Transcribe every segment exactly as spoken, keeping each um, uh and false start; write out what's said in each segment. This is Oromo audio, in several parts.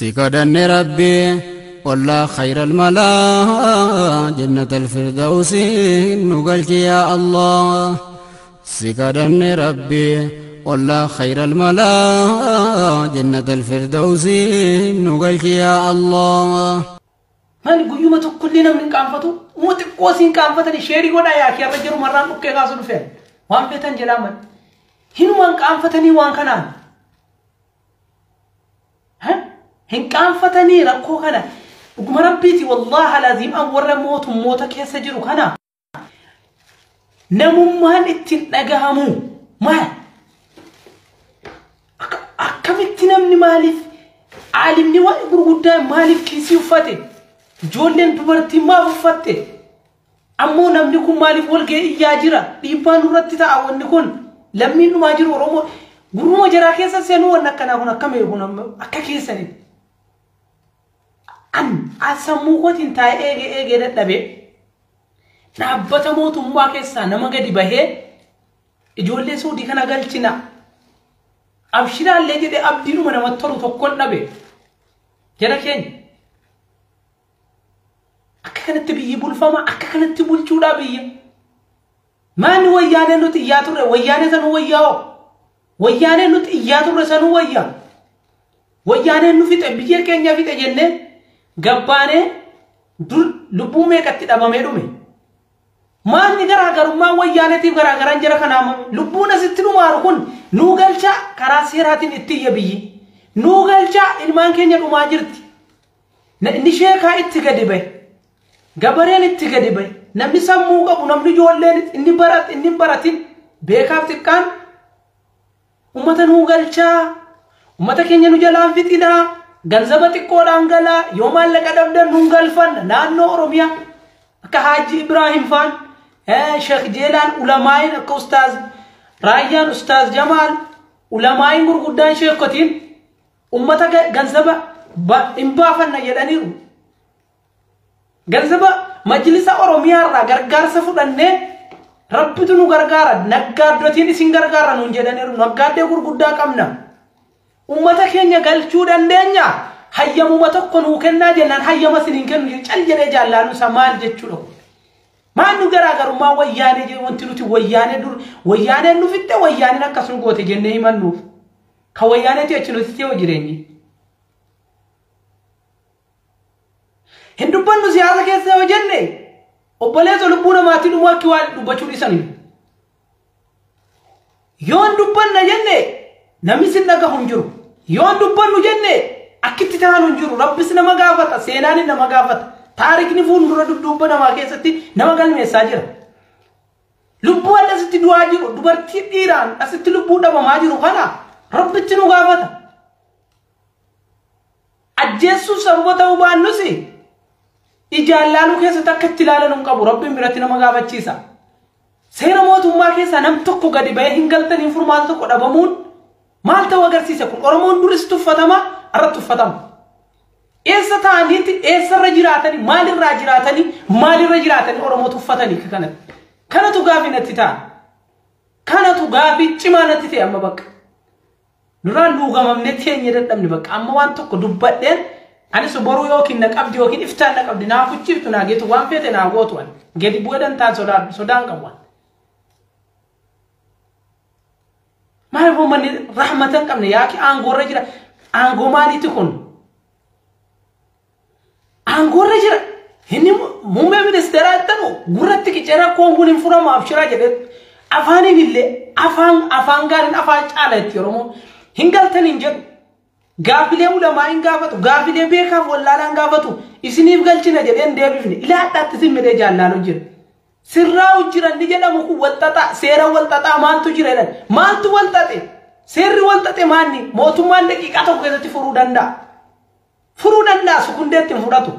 سكدني ربي والله خير الملا جنة الفردوس نقلت يا الله سكدني ربي والله خير الملا جنة الفردوس نقلت يا الله من قيومة كلنا من كانفتو موت قوسين كانفتني شيري ودا يا كي رجل مران اوكي غاسو فين وان بيتن جلامن هنو من كانفتني وان كنان ها هن كانفتني ركو كنا وقم ربيتي والله لازم أور موت موتك يسجرو كنا نمو مان اتنقهمو ما أكم اتنمني مالف عالمني وإبر قدام مالف كيسي وفاتي جولين ببرتي ما وفاتي أمو نمنكم مالف والقي إياجرة بيبان رتتا أول نكون لمن ماجرو رومو قرمو جرا كيسا سينو ونكنا هنا كم يكون أكا كيسا ني أن أسموه تنتاي إيجي إيجي دتبه نابتا موت مبا كيسا نما قد بهي جولين سودي كنا قلتنا أبشرا اللي جدي أبدينو من مطرو تقول نبي جرا كين أكا كانت تبي يبول فما أكا كانت تبول جودا بي ما نو ويانا نوت إياتو ري ويانا سنو وياو ويانا نوت إياتو ري سنو ويا ويانا نو فيت بيجير كينيا فيت جنة غبانة دول لبومي كتي دابامي دومي ما نيجرا غارو ما ويانا تيب غارا غاران جرا كنام لبونا ستنو ماركون نوغالشا كراسيراتين اتي يبي نوغالشا إلمان كينيا دوماجرتي نشيكا اتغدبه غبرين اتغدبه نمي سموغا ونمي جولين إني برات إني براتين بيكاب تكان ummata nu galcha ummata keenya nu jalaan fitina ganzaba xiqqoo dhangala yoo maallaqa dhabdan nu galfan naannoo oromiyaa akka Haji Ibrahim fan eh Sheikh Jeelaan ulamaayin akka ustaaz Raayyaan ustaaz Jamaal ulamaayin gurguddaan sheekotiin ummata ganzaba imbaafanna jedhaniiru ganzaba majlisa oromiyaa irraa gargaarsa fudhannee rabbitu nu gargaara naggaaddotiin isin gargaara nuun jedhaniiru naggaaddee gurguddaa qabna ummata keenya galchuu dandeenya hayyamuma tokko nuu kennaa jennaan hayyama isiniin kennu cal jedhee jaallaanu isa maal jechuudha maal nu garaagarummaa wayyaanee jedhu wanti nuti wayyaanee dur wayyaaneen nu fitte wayyaaneen akkas nu goote jennee himannuuf ka wayyaaneeti achi nuti ta'u jireenyi hin dubbannu siyaasa keessa yoo jenne obboleeso lubbuun namaatii dhumaa akka waan dubbachuu dhiisanii yoon dubbanna jenne namni sin dhagahu hin jiru yoon dubbannu jenne akkitti ta'an hin jiru rabbis nama gaafata seenaan nama gaafata taarikni fuuldura dudduubba namaa keessatti nama galmeessaa jira lubbuu asitti du'aa jiru dubartii dhiiraan asitti lubbuu dhabamaa jiru kana rabbitti nu gaafata ajjeessuuf sababa ta'uu baannusi ijaallanu keessa takka itti ilaalan qabu rabbiin biratti nama gaafachiisa seera mootummaa keessa nam tokko gadi ba'ee hin galtaniin furmaata tokko dhabamuun maal ta'u agarsiisa kun oromoon duris tuffatama irratti tuffatama eessa ta'aniiti eessarra jiraatanii maalirraa jiraatanii maalirra jiraatanii oromoo tuffatanii kanatti kanatu gaafii natti ta'a kanatu gaafii cimaa natti ta'e amma bakka duraan luugamamne teenye dadhabne bakka amma waan tokko dubbadheen ani suboru yokin na qabdi yokin iftaan na qabdi na fuchiftu na getu wan fete na gotu wan gedi buedan tan sodan sodan kamwan ma ho man rahmatan kamne yaki an gorre jira an gomali tikun an gorre jira hinni mumme ministera tanu guratti ki jera ko ngunin furama afshira jede afani bille afan afan garin afan chalati romo hingaltan inje gaafile ulama ingafatu gaafile beeka wallaala ingafatu isiniif galchina jedhen deebifne ila adatti simmede jaallalo jira sirraa jiran ni jedhamu ku waltata seera waltata maaltu jira jedhan maaltu waltate seerri waltate maanni mootummaan daqiiqa tokko keessatti furuu danda'a furuu danda'a sukundeetti fudhatu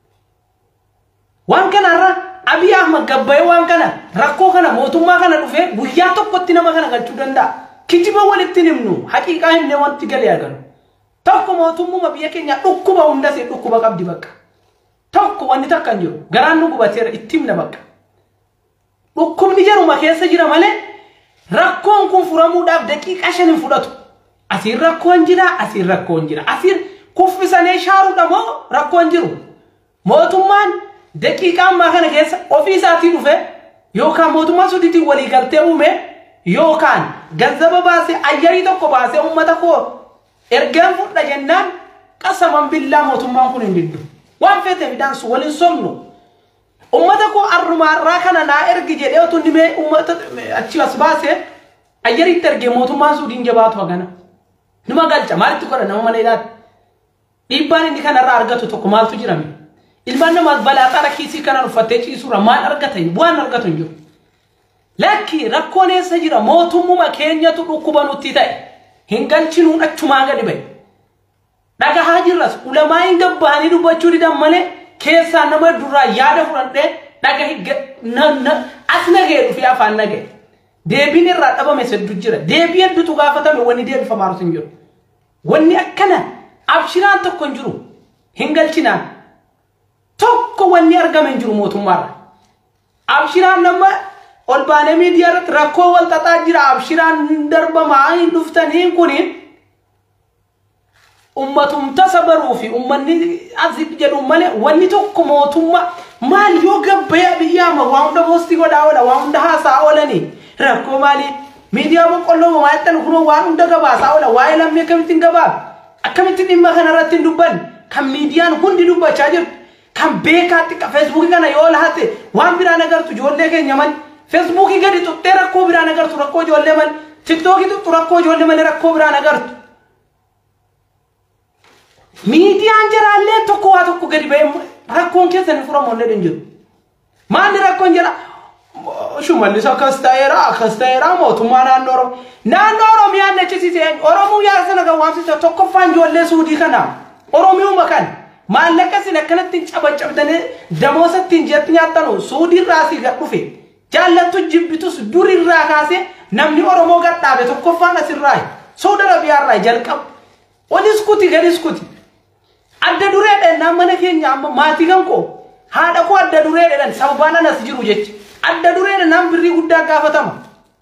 waan kanarra Abiy Ahmad gabbaye waan kana rakkoo kana mootummaa kana dhufee guyyaa tokkotti nama kana galchuu danda'a kijiba walitti himnu haqiiqaa himne wanti galee arganu tokko mootummaa biyya keenya dhukkuba hunda se dhukkuba qabdi bakka tokko wanni takkan jiru garaan nu gubateera ittimna bakka dhukkubni jaruma keessa jira malee rakkoon kun furamuudhaaf daqiiqa shan fudhatu asiin rakkoon jira asiin rakkoon jira asiin kuffisanii shaaru dhamo rakkoon jiru mootummaan daqiiqaan ma kana keessa ofiisaatii dhufe yookaan mootummaa suudiitiin walii galtee uume yookaan ganzaba baase ayyarii tokko baase ummata koo ergaan fudha jennaan qasaman billaa mootummaan kun hin diddu waan feete midhaan su waliin somnu ummata koo arrumaarraa kana naa ergi jedhee otoo nimee ummata achi as baase ayyarii ergee mootummaan suudiin jabaatu hagana numa galcha maalitti godha nama mana ilaati dhiibbaan inni kanarraa argatu tokko maaltu jirame ilmaan namaas balaa xara kiisii kana uffattee ciisuura maal argatan waan argatu hin jiru lakki rakkoon eessa jira mootummuma keenyatu dhukkuba nutti ta'e hin galchinuun achumaan gadi ba'e dhagahaa jirras ulamaa hin gabbaanii dubbachuu didan malee keessaa nama duraa yaada fudhadhee dhaga as nagee dhufee afaan nagee deebiin irraa dhabame seddu jira deebii hedduutu gaafatame wanni deebifamaaru hin jiru wanni akkana abshiraan tokko hin jiru hin galchinaan tokko wanni argame hin jiru mootummaarra abshiraan nama ol baanee miidiyaa irratti rakkoo wal xaxaa jira abshiraan darbamaa hin dhuftanii kuni ummatum tasabaruu fi ummanni azib jedhu malee wanni tokko mootummaa maal yoo gabbaya biyyaama waa hunda poostii godhaa oola waa hunda haasaa oolanii rakkoo maali miidiyaa boqqolloo maayattan kunoo waan hunda gabaasaa oola waa'ee lammii akkamittiin gabaab akkamittiin dhimma kanarratti hin dubban kan miidiyaan hundi dubbachaa jirtu kan beekaatti feesbuukii kana yoo laate waan biraan agartu ijoollee keenya mal feesbuukii gadi tuttee rakkoo biraan agartu rakkoo ijoollee mal tiktookii tuttu rakkoo ijoollee malee rakkoo biraan agartu miidiyaan jiraallee tokko waa tokko gadi ba'e rakkoon keessan furamu illee hin jiru maalli rakkoon jira shumallis akkas ta'eera akkas ta'eera mootummaa naannoo oromoo naannoo oromiyaan nechisiise oromoo yaasana kan waamsise tokkoffaan ijoollee suudii kana oromiyuma kan maallaqa sin akkanatti cabacabdanii damoosatti hin jetti nyaatanu suudii raasii gad dhufe jaallattu jibbitus durirraa kaase namni oromoo gad dhaabe tokkoffaan asirraa Saudi Arabiyaarraa jalqabu olis kuti gadis kuti adda dureedhaan namana keenya amma maatii kan koo haadha koo adda dureedhaan sababaan anas jiru jechi adda dureedhaan nam birrii guddaa gaafatama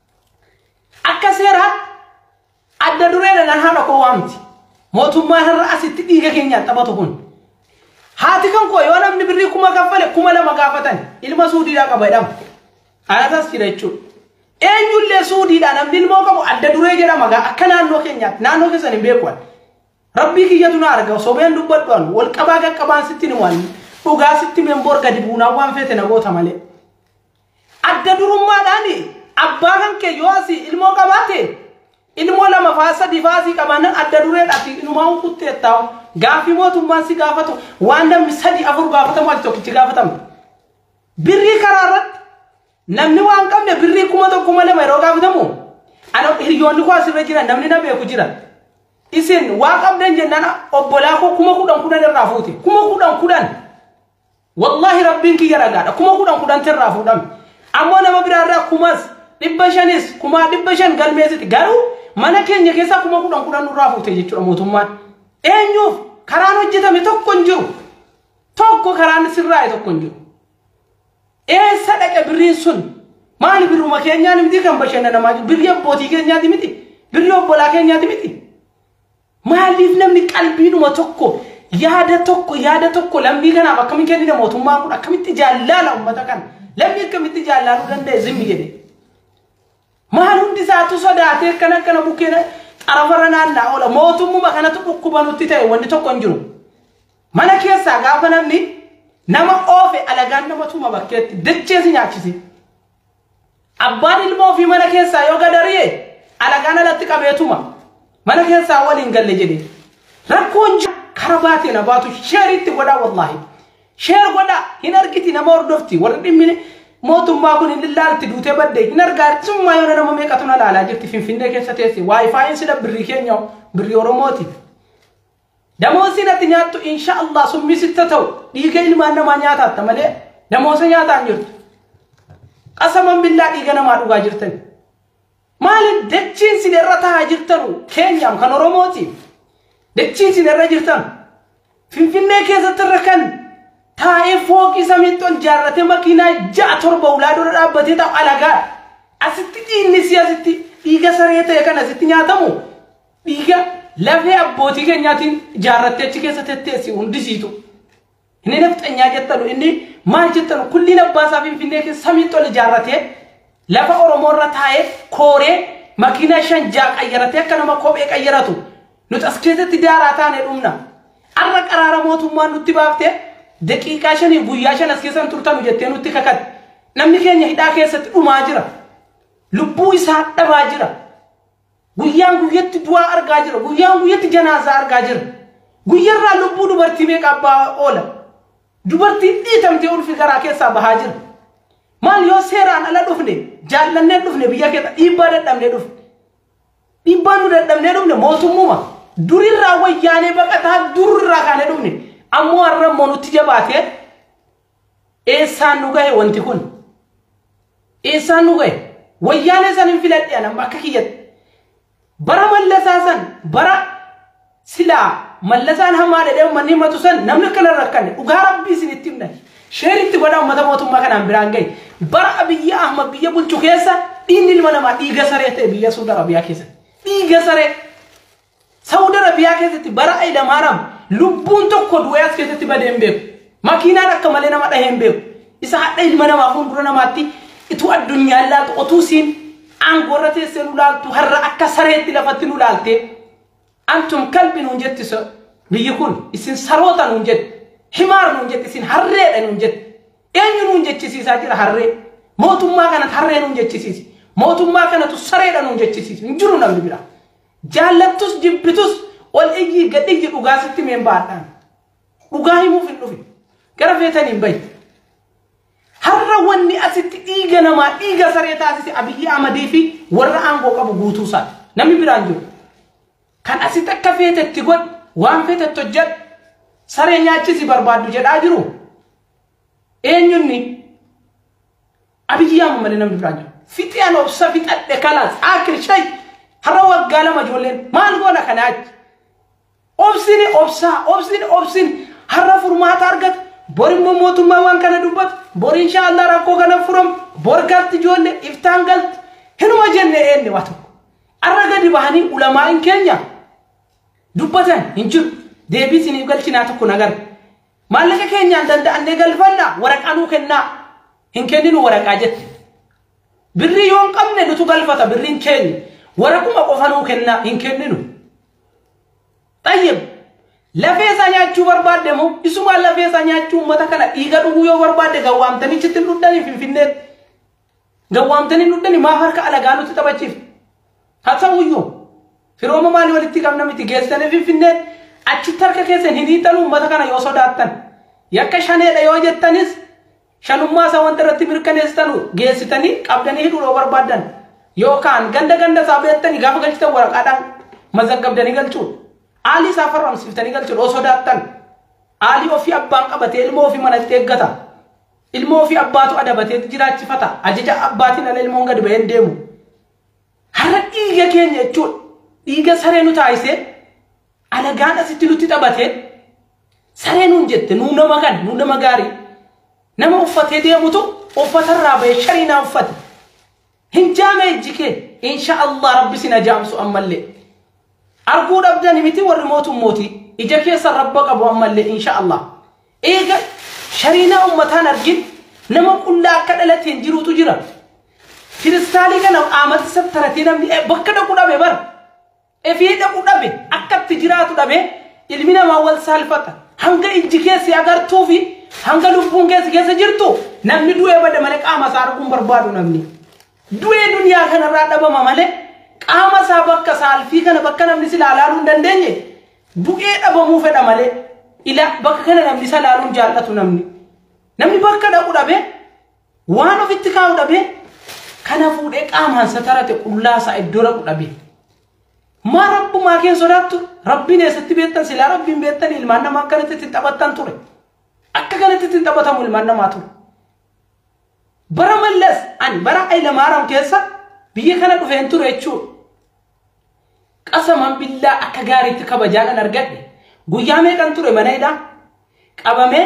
akka seeraa adda dureedhaan haadha koo waamti mootummaa har'a asitti dhiiga keenyaan taphatu kun haati kan koo yoo namni birrii kuma kaffale kuma lama gaafatan ilma suudiidhaa qaba jedhama anatas jira jechuudha eenyullee suudiidhaa namni ilmoo qabu adda duree jedhama akka naannoo keenyaatti naannoo keessan hin beekuwan rabbii kiyyatu na arga sobeen dubbadhuan wal qabaa qaqqabaan sitti ni waan dhugaa sitti memboor gadi buunaa waan feete na goota malee adda durummaadhaan abbaa kan kee yoo asii ilmoo qabaate ilmoo lama faa sadii faasii qabaanan adda dureedhaati inumaa kutteettaa'u gaafii mootummaan si gaafatu waan namni sadii afur gaafatamu ati tokkichi gaafatamu birrii karaa irratti namni waan qabne birrii kuma tokko malee yeroo gaafatamu ana hiriyoonni koo asirra jiran namni na beeku jiran isin waa qabdan jennaan obbolaa koo kuma kudhan kudhan irraa fuuti kuma kudhan kudhan wallahi rabbiin kiyya ragaadha kuma kudhan kudhan irraa fuudhame ammoo nama biraarraa kumas dhibba shanis kuma dhibba shan galmeessiti garuu mana keenya keessaa kuma kudhan kudhan nurraa fuute jechuudha mootummaan eenyuuf karaan hojjetame tokko hin jiru tokko karaan sirraa'e tokko hin jiru eessa dhaqe birriin sun maali birruma keenyaan miti kan bashannanamaa jiru birrii abbootii keenyaati miti birrii obbolaa keenyaati miti maaliif namni qalbiidhuma tokko yaada tokko yaada tokko lammii kanaaf akkamitti kennina mootummaan kun akkamitti jaallala ummata kana lammii akkamitti jaallaluu danda'e zimmi jedhe maal hundi isaatu sodaatee akkana akkana bukkeen xarafarra naannaa oola mootummuma kanatu dhukkuba nutti ta'e wanni tokko hin jiru mana keessaa gaafa namni nama oofe alagaan nama tuma bakkeetti dacheesi nyaachisi abbaan ilmoo fi mana keessaa yoo gadari'e alagaan alatti qabeetuma mana keessaa waliin galle jedhe rakkoon kara baatee na baatu sheeritti godhaa wallahi sheer godhaa hin argiti nama hordofti warri dhimmine mootummaa kun hin laalti duutee badde hin argaartisummaa yoo nama meeqatu na laalaa jirti finfinnee keessa teessi waayifaayin sida birrii keenya birrii oromooti damoosiin ati nyaattu insha Allah summi sitta ta'u dhiiga ilmaan namaa nyaataatta malee damoosa nyaataan jirtu qasaman billaa dhiiga namaa dhugaa jirtan maali dachiin sin irra tahaa jirtanu keenyaam kan oromooti dachiin sin irra jirtan finfinnee keessatti irra kan taa'ee fooqii samiitti ol jaarratee makiinaa ja'a torba ulaadoo dhaabbatee ta'u alagaa asitti dhiinni si asitti dhiiga saree ta'e kan asitti nyaatamu dhiiga lafee abbootii keenyaatiin ijaarrattee achi keessa tetteessi hundisiitu. Inni nafxanyaa jettanu inni maal jettanu kulliin abbaasaa Finfinnee keessa samiitti ol ijaarratee lafa Oromoo irra taa'ee kooree makiinaa shan ja'a qayyaratee akka nama kophee qayyaratu nuti as keessatti daaraa taanee dhumna. Arra qaraara mootummaan nutti baaftee daqiiqaa shanii guyyaa shan as keessan turtanu jettee nutti kakatte. Namni keenya hidhaa keessatti dhumaa jira. Lubbuu isaa dhabaa jira. Guyyaan guyyatti du'aa argaa jira. Guyyaan guyyatti janaazaa argaa jira. Guyyarraa lubbuu dubartii meeqa abbaa oola. Dubartiin dhiitamtee ulfi garaa keessaa bahaa jira. Maal yoo seeraan ala dhufne jaallannee dhufne biyya keessa dhiibbaa dadhabnee dhufne. Dhiibbaa nu dadhabnee dhufne mootummuma durirraa wayyaanee baqataa durirraa kaanee dhufne ammoo har'a immoo nutti jabaatee eessaan nu gahe wanti kun. Eessaan nu gahe wayyaanee san hin filadhe nama akka kiyyatti. Bara mallasaa san bara silaa mallasaan hamaa dhedhee manni matu san namni kana rakkanne dhugaa rabbii isinitti himna. Sheeritti godha uummata mootummaa kanaan biraan gahe. Bara Abiyyi Ahmad biyya bulchu keessa dhiigni ilma namaa dhiiga saree ta'e biyya Saudi Arabiyaa keessatti. Dhiiga saree. Saudi Arabiyaa keessatti bara Hayila Maariyaam lubbuun tokko du'ee as keessatti badee hin beeku. Makiinaan akka malee nama dhahee hin beeku. Isa hadha ilma namaa fuuldura namaatti itu addunyaan laaltu otuu siin aangoorra teessee nu laaltu har'a akka sareetti lafatti nu laalte. Antum kalbi nuun jettisa biyyi kun isin saroota nuun jetti. Himaar nuun jetti isin harreedha nuun jetti. Eenyu nuun jechisiisaa jira harree. Mootummaa kanatti harree nuun jechisiisi. Mootummaa kanatu sareedha nuun jechisiisi. Hin jiru namni biraa. Jaallattus jibbitus ol iyyi gad iyyi dhugaa sitti meen baadhaan. Dhugaa himuuf hin dhufi. Gara feetanii hin bayi. Har'a wanni asitti dhiiga namaa dhiiga saree taasise Abiyyi Ahmadii fi warra aangoo qabu guutuu isaati. Namni biraan jiru. Kan asitti akka feetetti godhu waan feetetti hojjedhu saree nyaachisi barbaaddu jedhaa jiru. Eenyunni Abiyyi Ahmad malee namni biraan jiru. Fixiyaan obsa fixadhe kalaas akir shay har'a waggaa lama ijoolleen maal goona kanaachi. Obsini obsaa obsini obsin har'a furmaata argata. Bor immoo mootummaa waan kana dubbatu bor inshallah rakkoo kana furam bor galti ijoollee iftaan galti hinuma jenne eenni waa tokko. Arra gadi bahanii ulamaa'in keenya dubbatan hin jiru. Deebii isiniif galchinaa tokko nagar. Maallaqa keenyaan danda'annee galfanna waraqaa nuu kennaa. Hin kenninu waraqaa jette. Birrii yoo hin qabne nutu galfata birriin keenya. Waraquma qofa nuu kennaa hin kenninu. Tayyib. Lafee isaa nyaachuu barbaadde moo isuma lafee isaa nyaachuu uummata kana dhiiga dhuguu yoo barbaadde gawwaamtanii chitti dhuddanii Finfinneetti. Gawwaamtanii dhuddanii maaf harka alagaa nuti taphachiif. Haa ta'uyyuu firooma maalii walitti qabna miti geessanii Finfinneetti achitti harka keessan hin hiixan uummata kana yoo sodaattan. Yakka shaneedha yoo jettanis shanummaa isaa wanta irratti mirkaneessitanu geessitanii qabdanii hidhuu yoo barbaaddan. Yookaan ganda ganda isaa beektanii gaafa galchitan waraqaadhaan mazaggabdanii galchuudha. Ali safaram siftani galchu do sodaattan Ali ofii abbaan qabatee ilmoo ofii manatti eeggata ilmoo ofii abbaatu adabatee jiraachifata ajaja abbaatiin ala ilmoon gad ba'een deemu har'a dhiiga keenya jechuudha dhiiga saree nu taayisee alagaan asitti nutti taphatee saree nuun jette nuu nama kan nuu nama gaarii nama uffatee deemutu uffatarraa ba'ee shariinaa uffate hin jaame ejjikee insha Allah rabbi sina jaamsu ammallee Arguu dhabdani miti warri mootummooti ija keessa rabba qabu ammallee insha Allah. Eega shariinaa ummataan argin nama qullaa akka dhalateen jirutu jira. Kiristaalii kana aamatti sattaratee namni bakka dhaqu dhabe bar. Efii dhaqu dhabe akkatti jiraatu dhabe ilmi namaa wal saalfata. Hanga iji keessi agartuu fi hanga lubbuun keessi keessa jirtu namni du'ee bada malee qaama isaa arguun barbaadu namni. Du'ee duniyaa kanarraa dhabama malee. Qaama isaa bakka saalfii kana bakka namni si laalaaluu hin dandeenye du'ee dhabamuu fedha malee ila bakka kana namni isa laaluun jaallatu namni namni bakka dhaqu dhabe waan ofitti kaa'u dhabe kana fuudhee qaamaan satarate qullaasaa iddoo dhaqu dhabe maa rabbumaa keen sodaattu rabbiin eessatti beektan silaa rabbiin beektan ilmaan namaa akkanatti ittiin taphattan ture akka kanatti ittiin taphatamu ilmaan namaa ture bara mallas ani bara Hayila Maariyaam keessa biyya kana dhufeen ture jechuudha. Qasaman billaa akka gaariitti kabajaan argadhe guyyaa meeqan ture mana hidhaa qabamee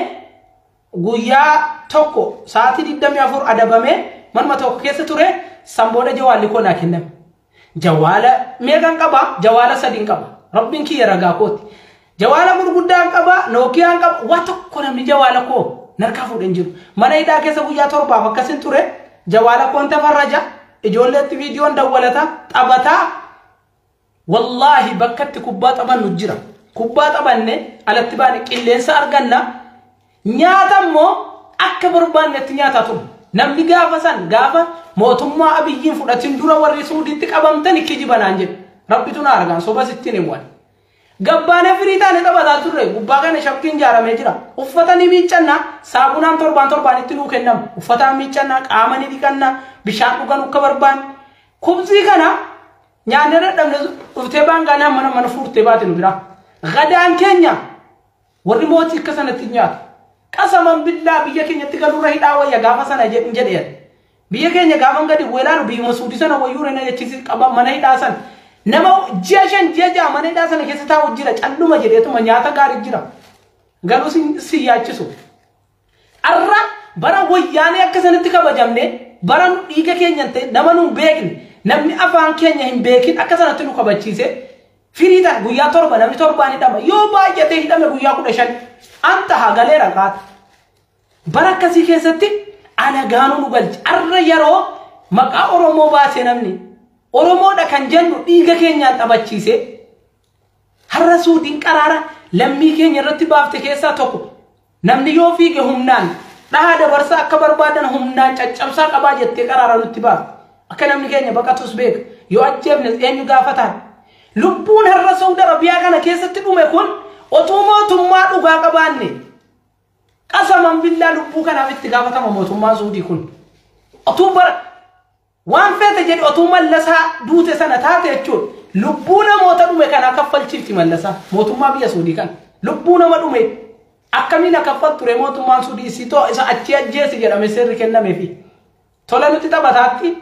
guyyaa tokko sa'aatii digdamii afur adabamee manuma tokko keessa ture san booda jawaalli koo naa kenname. Jawaala meeqan qaba jawaala sadiin qaba ربين كي يرجع كوت جوالا gurguddaan qaba Nokiaan qaba waa tokko namni jawaala ko narkaa fuudhan jiru mana hidhaa keessa guyyaa torbaaf akkasin ture jawaala koon tafarraja ijoolleetti viidiyoon dawwalata taphataa wallahi bakkatti kubbaa taphannu jira kubbaa taphanne alatti baane qilleensa arganna nyaata immoo akka barbaannetti nyaata ture namni gaafa san gaafa mootummaa abiyyiin fudhatin dura warri suuditti qabamtan kijibanaan jedhe rabbitu na argaan soba sittiin hin waan Gabbana firitaan taphataa turre gubbaa kana shakkiin jaaramee jira uffatanii miiccanna saabunaan torbaan torbaan itti nuu kennamu uffataan miiccanna qaamanii dhiqanna bishaan dhugan akka barbaan kubsii kana nyaanni dadhabne dhuftee baangaanaa mana mana fuurtee baate nu bira gadaan keenya warri mootii akka sanatti nyaatu qasaman billaa biyya keenyatti galurra hidhaa wayya gaafa sana jedhin jedhee biyya keenya gaafa gadi weelaaru biyyuma suudii sana wayyuu reena jechisi qaba mana hidhaa sana nama jeeshan jeja mana hidhaa sana keessa taa'u jira calluma jedheetuma nyaata gaarii jira galuu si yaachisu arra bara wayyaanee akka sanatti kabajamne bara nu dhiiga keenya ta'e nama nu beekne namni afaan keenya hin beekin akka sanatti nu kabachiise firiidhaan guyyaa torba namni torbaan hidhama yoo baay'atee hidhame guyyaa kudha shan anta hagaleera qaata bara akkasii keessatti alagaanuu nu galchi arra yeroo maqaa Oromoo baasee namni Oromoodha kan jennu dhiiga keenyaan taphachiise har'a suudiin qaraara lammii keenya irratti baafte keessaa tokko namni yoo fiige humnaan dhahaa dabarsaa akka barbaadan humnaan caccabsaa qabaa jettee qaraara nutti baafte akka namni keenya baqatus beeka yoo ajjeefne eenyu gaafataan lubbuun har'a Saudi Arabiyaa kana keessatti dhume kun otuu mootummaa dhugaa qabaanne qasaman billaa lubbuu kanaaf itti gaafatama mootummaa Saudii kun otuu bara waan feete jedhi otuu mallasaa duute sana taate jechuun lubbuu namoota dhume kana kaffalchiifti mallasaa mootummaa biyya Saudii kan lubbuu nama dhume akkamiin kaffal ture mootummaan Saudii sitoo isa achi ajjeesi jedhame seerri kennameefi tola nuti taphataatti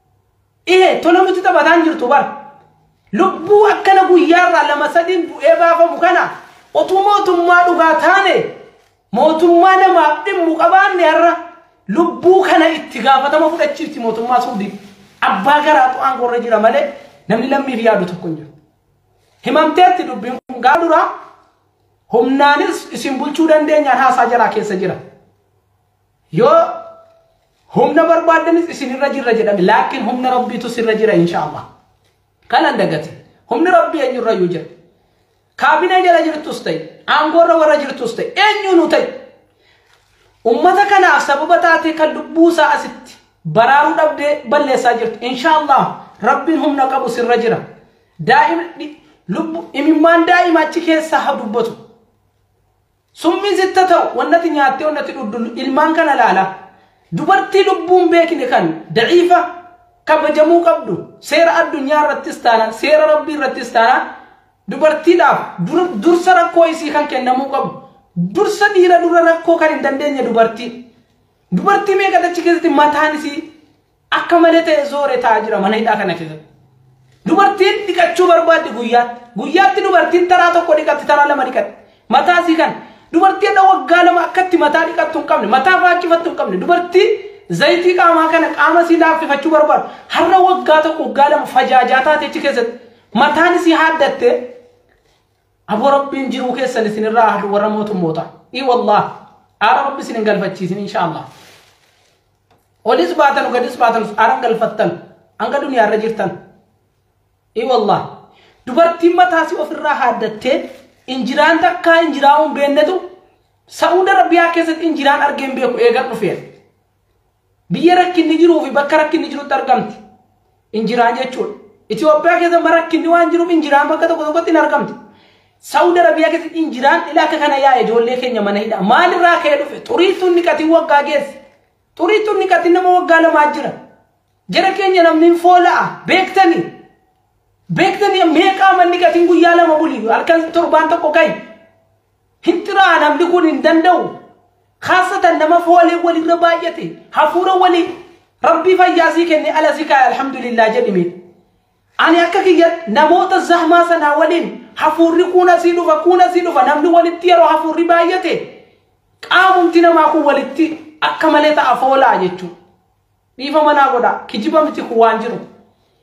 ihe tola nuti taphataan jirtu bar lubbuu akkana guyyaarraa lama sadiin bu'ee baafamu kana otuu mootummaa dhugaa taane mootummaa namaaf dhimmu qabaanne har'a lubbu kana itti gaafatama fudhachiifti mootummaa Saudii abbaa garaatu aangorra jira malee namni lammiif yaadu tokko hin jiru himamteetti dubbiin kun gaadura humnaanis isin bulchuu dandeenyaan haasaa jalaa keessa jira yoo humna barbaadanis isin irra jirra jedhame laakiin humna rabbiitu sirra jira inshaallah kanan dagati humni rabbii eenyurra yoo jira kaabinee jala jirtus ta'e aangorra warra jirtus ta'e eenyu nu ta'e ummata kanaaf sababa taate kan lubbuusaa asitti baraaruu dhabdee balleessaa jirtu inshaallah rabbiin humna qabu sirra jira daa'im lubbu imimmaan daa'ima achi keessa haa dubbatu summi zitta ta'u wannati nyaattee wannati dhuddulu ilmaan kana laala dubartii lubbuun beekne kan da'iifa kabajamuu qabdu seera addunyaa irrattis taanaan seera rabbii irrattis taanaan dubartiidhaaf dursa rakkoo isii kan kennamuu qabu dursa dhiira dura rakkoo kan hin dandeenye dubartii dubartii meeqa achi keessatti mataan isii akka malee ta'e zoore taa'aa jira mana hidhaa kana keessatti dubartiin dhiqachuu barbaadde guyyaatti guyyaatti dubartiin taraa tokko dhiqatti taraa lama dhiqatti mataa isii kan dubartiin waggaa lama akkatti mataa dhiqattu hin qabne mataa faaqifattu hin qabne dubartii zayitii qaamaa kana qaama isii laaffifachuu barbaadu har'a waggaa tokko waggaa lama fajaajaa taate achi keessatti mataan isii haaddatte أبو ربي نجرو كيسا لسن الراحل ورموت موتا إي والله أرى ربي سنين قلفتشيسن إن شاء الله وليس باتن وقدس باتن أرى قلفتن أنك دنيا رجرتن إي والله دبرتي متاسي وفي الراحة دتين إنجران تكا إنجراون بينتو سعود ربيا كيسا إنجران أرقين بيكو إيغا نفير بيرك نجرو في بكرك نجرو ترقمت إنجران جيتشول إتيوبيا كيسا مرك نوان جرو إنجران بكتو كتو كتو نرقمت Saudi Arabia keessatti injiraan ilaaka kana yaa'e ijoollee keenya mana hidhaa maalirraa ka'ee dhufe xuriituun niqatii waggaa geesse xuriituun niqatii nama waggaa lamaa jira jara keenya namni foola'a beektanii beektanii meeqaa manni niqatiin guyyaa lama bulii halkan torbaan tokko ka'i hintiraa namni kun hin danda'u khaasatan nama foolee walirra baay'ate hafuura walii rabbii fayyaasii kenne alasii kaa'e alhamdulillah jedhime ani akka kiyyat namoota zahmaa sanaa waliin hafurri kuna si dhufa kuna si dhufa namni walitti yeroo hafurri baay'ate qaamumti namaa kun walitti akka malee ta'a foolaa jechuudha dhiifa manaa godha kijiba miti kun waan jiru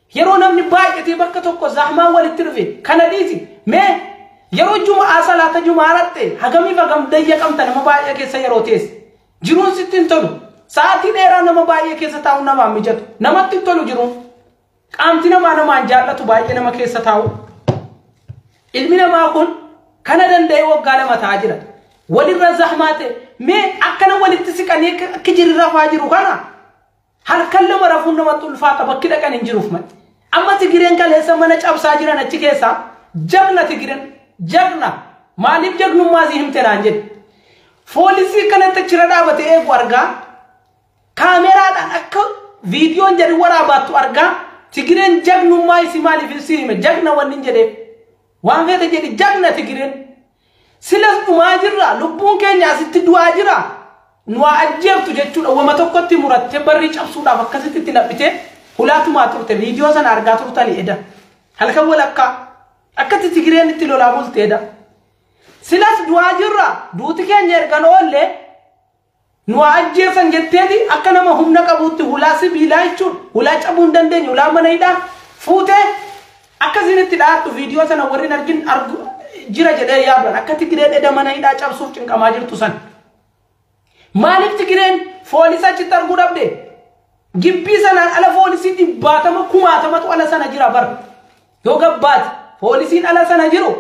yeroo namni baay'atee bakka tokko zahmaa walitti dhufe kana dhiisi mee yeroo jumaa salaata jumaa ratte hagamiif hagam dayyaqamta nama baay'ee keessa yeroo teesse jiruun sitti hin tolu sa'aatii dheeraa nama baay'ee keessa taa'u namaa mijatu namatti hin tolu jiruun qaamti namaa namaan jaallatu baay'ee nama keessa taa'u ilmi namaa kun kana danda'ee waggaa lama taa'aa jira walirra zahmaa ta'e mee akkana walitti siqanii akka jirri rafaa jiru kana halkan lama rafuun namatti ulfaata bakki dhaqan hin jiruuf malee amma Tigireen kaleessa mana cabsaa jiran achi keessa jagna Tigireen jagna maaliif jagnummaa si himte naan jedhe poolisii kanatti achirra dhaabatee eegu argaa kaameraadhaan akka viidiyoon jedhi waraabaattu argaa Tigireen jagnummaa isi maaliif si hime jagna wanni hin jedheef waan feete jedhi jagna Tigireen silas dhumaa jirra lubbuun keenya asitti du'aa jira nu ajjeeftu jechuudha wama tokkotti murattee barrii cabsuudhaaf akkasitti itti laphite hulaatumaa turte viidiyoo sana argaa turtanii eda halkan walakkaa akkatti Tigireen itti lolaa bulteedha silas du'aa jirra duuti keenya ergan oolle nu ajjeefan jetteeti akka nama humna qabuutti hulaa sibiilaa jechuun hulaa cabuu hin dandeenye hulaa mana hidhaa fuutee akkasinitti dhaattu viidiyoo sana warri argin argu jira jedhee yaadan akka Tigireen eda mana hidhaa cabsuuf cinqamaa jirtu san maaliif Tigireen poolisa achitti arguu dhabde gibbii sanaan ala poolisii dhibbaatama kumaatamatu ala sana jira bar yoo gabbaati poolisiin ala sana jiru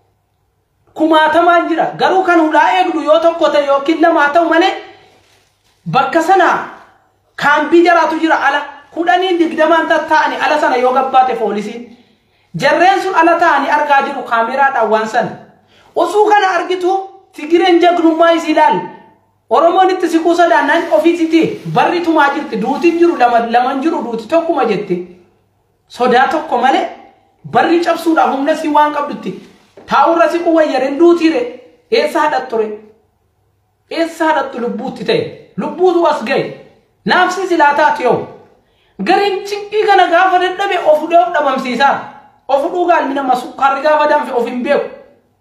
kumaatamaan jira garuu kan hulaa eegdu yoo tokko ta'e yookiin lama ta'u malee bakka sana kaambii jaraatu jira ala kudhanii digdamaan taa'anii ala sana yoo gabbaate poolisiin jarreen sun ala ta'anii argaa jiru kaameraadhaan waan sana osoo kana argitu Tigireen jagnummaa isii ilaali Oromoon itti siquu sodaannaan ofiisitti barri tumaa jirti duutiin jiru lama laman jiru duuti tokkuma jetti sodaa tokko malee barri cabsuudhaaf humna si waan qabdutti taa'urra siquu wayyareen duutiire eessa hadhatture eessa hadhattu lubbuutti ta'e lubbuutu as ga'e naafsi silaa taatu yoo gariin cinqii kana gaafa dadhabe of dhee of dhabamsiisaa of dhugaa ilmi nama sukkaarri gaafa danfe of hin beeku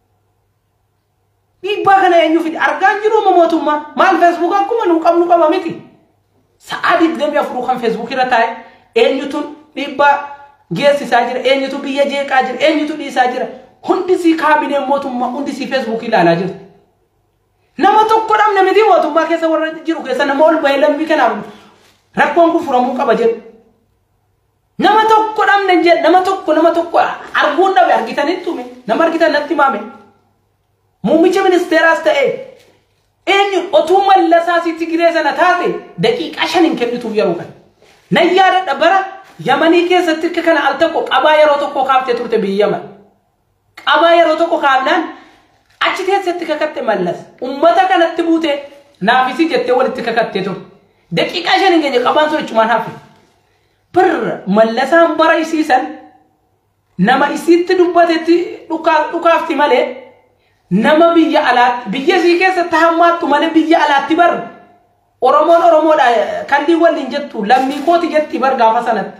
dhiibbaa kana eenyu fide argaan jiru mootummaa maal Facebook akkuma nu qabnu qaba miti sa'a digdamii afur kan Facebook irra taa'e eenyutu dhiibbaa geessisaa jira eenyutu biyya jeeqaa jira eenyutu dhiisaa jira hundi si kaabinee mootummaa hundi si Facebook ilaalaa jiru nama tokko dhamne miti mootummaa keessa warra jiru keessa nama ol bahee lammii kanaaf rakkoon kun furamuu qaba jedhu nama tokko dhamne jedhu nama tokko nama tokko arguun dhabe argitanitti tume nama argitan natti maame Muummicha ministeeraas ta'e eenyu otuu mallasaa si Tigiree sana taate daqiiqaa shan hin kennituuf yeroo kan nan yaadadha bara Yamanii keessatti akka kana al tokko qabaa yeroo tokko kaaftee turte biyya Yaman qabaa yeroo tokko kaafnaan achi teessatti kakatte mallas ummata kanatti buute naafisi jettee walitti kakattee turte daqiiqaa shan hin geenye qabaan sun ichumaan hafe bir mallasaan bara isiisan nama isiitti dubbatetti dhukaafti malee nama biyya alaatti biyya sii keessa tahammaattu malee biyya alaatti bar Oromoon Oromoodha kan di waliin jettu lammii kooti jetti bar gaafa sanatti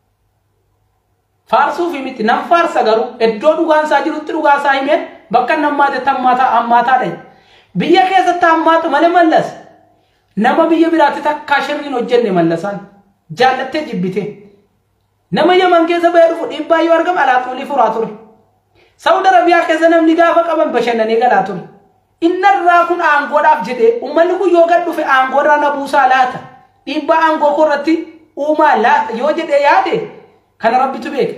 faarsuu fi miti nam faarsa garuu iddoo dhugaan isaa jirutti dhugaa isaa himee bakka nammaate tammaataa ammaataadha biyya keessa tahammaattu malee mallas nama biyya biraatti takkaa shirriin hojjenne mallasaan jaallattee jibbite nama Yaman keessa bahee dhufu dhiibbaa yoo argame alaatuulii furaa ture Saudi Arabia keessa namni gaafa qaban bashannanee galaa ture inna irraa kun aangoodhaaf jedhee ummanni kun yoo gad dhufe aangoodhaa na buusaa laata dhiibbaa aangoo korratti uumaa laata yoo jedhee yaade kana rabbitu beeka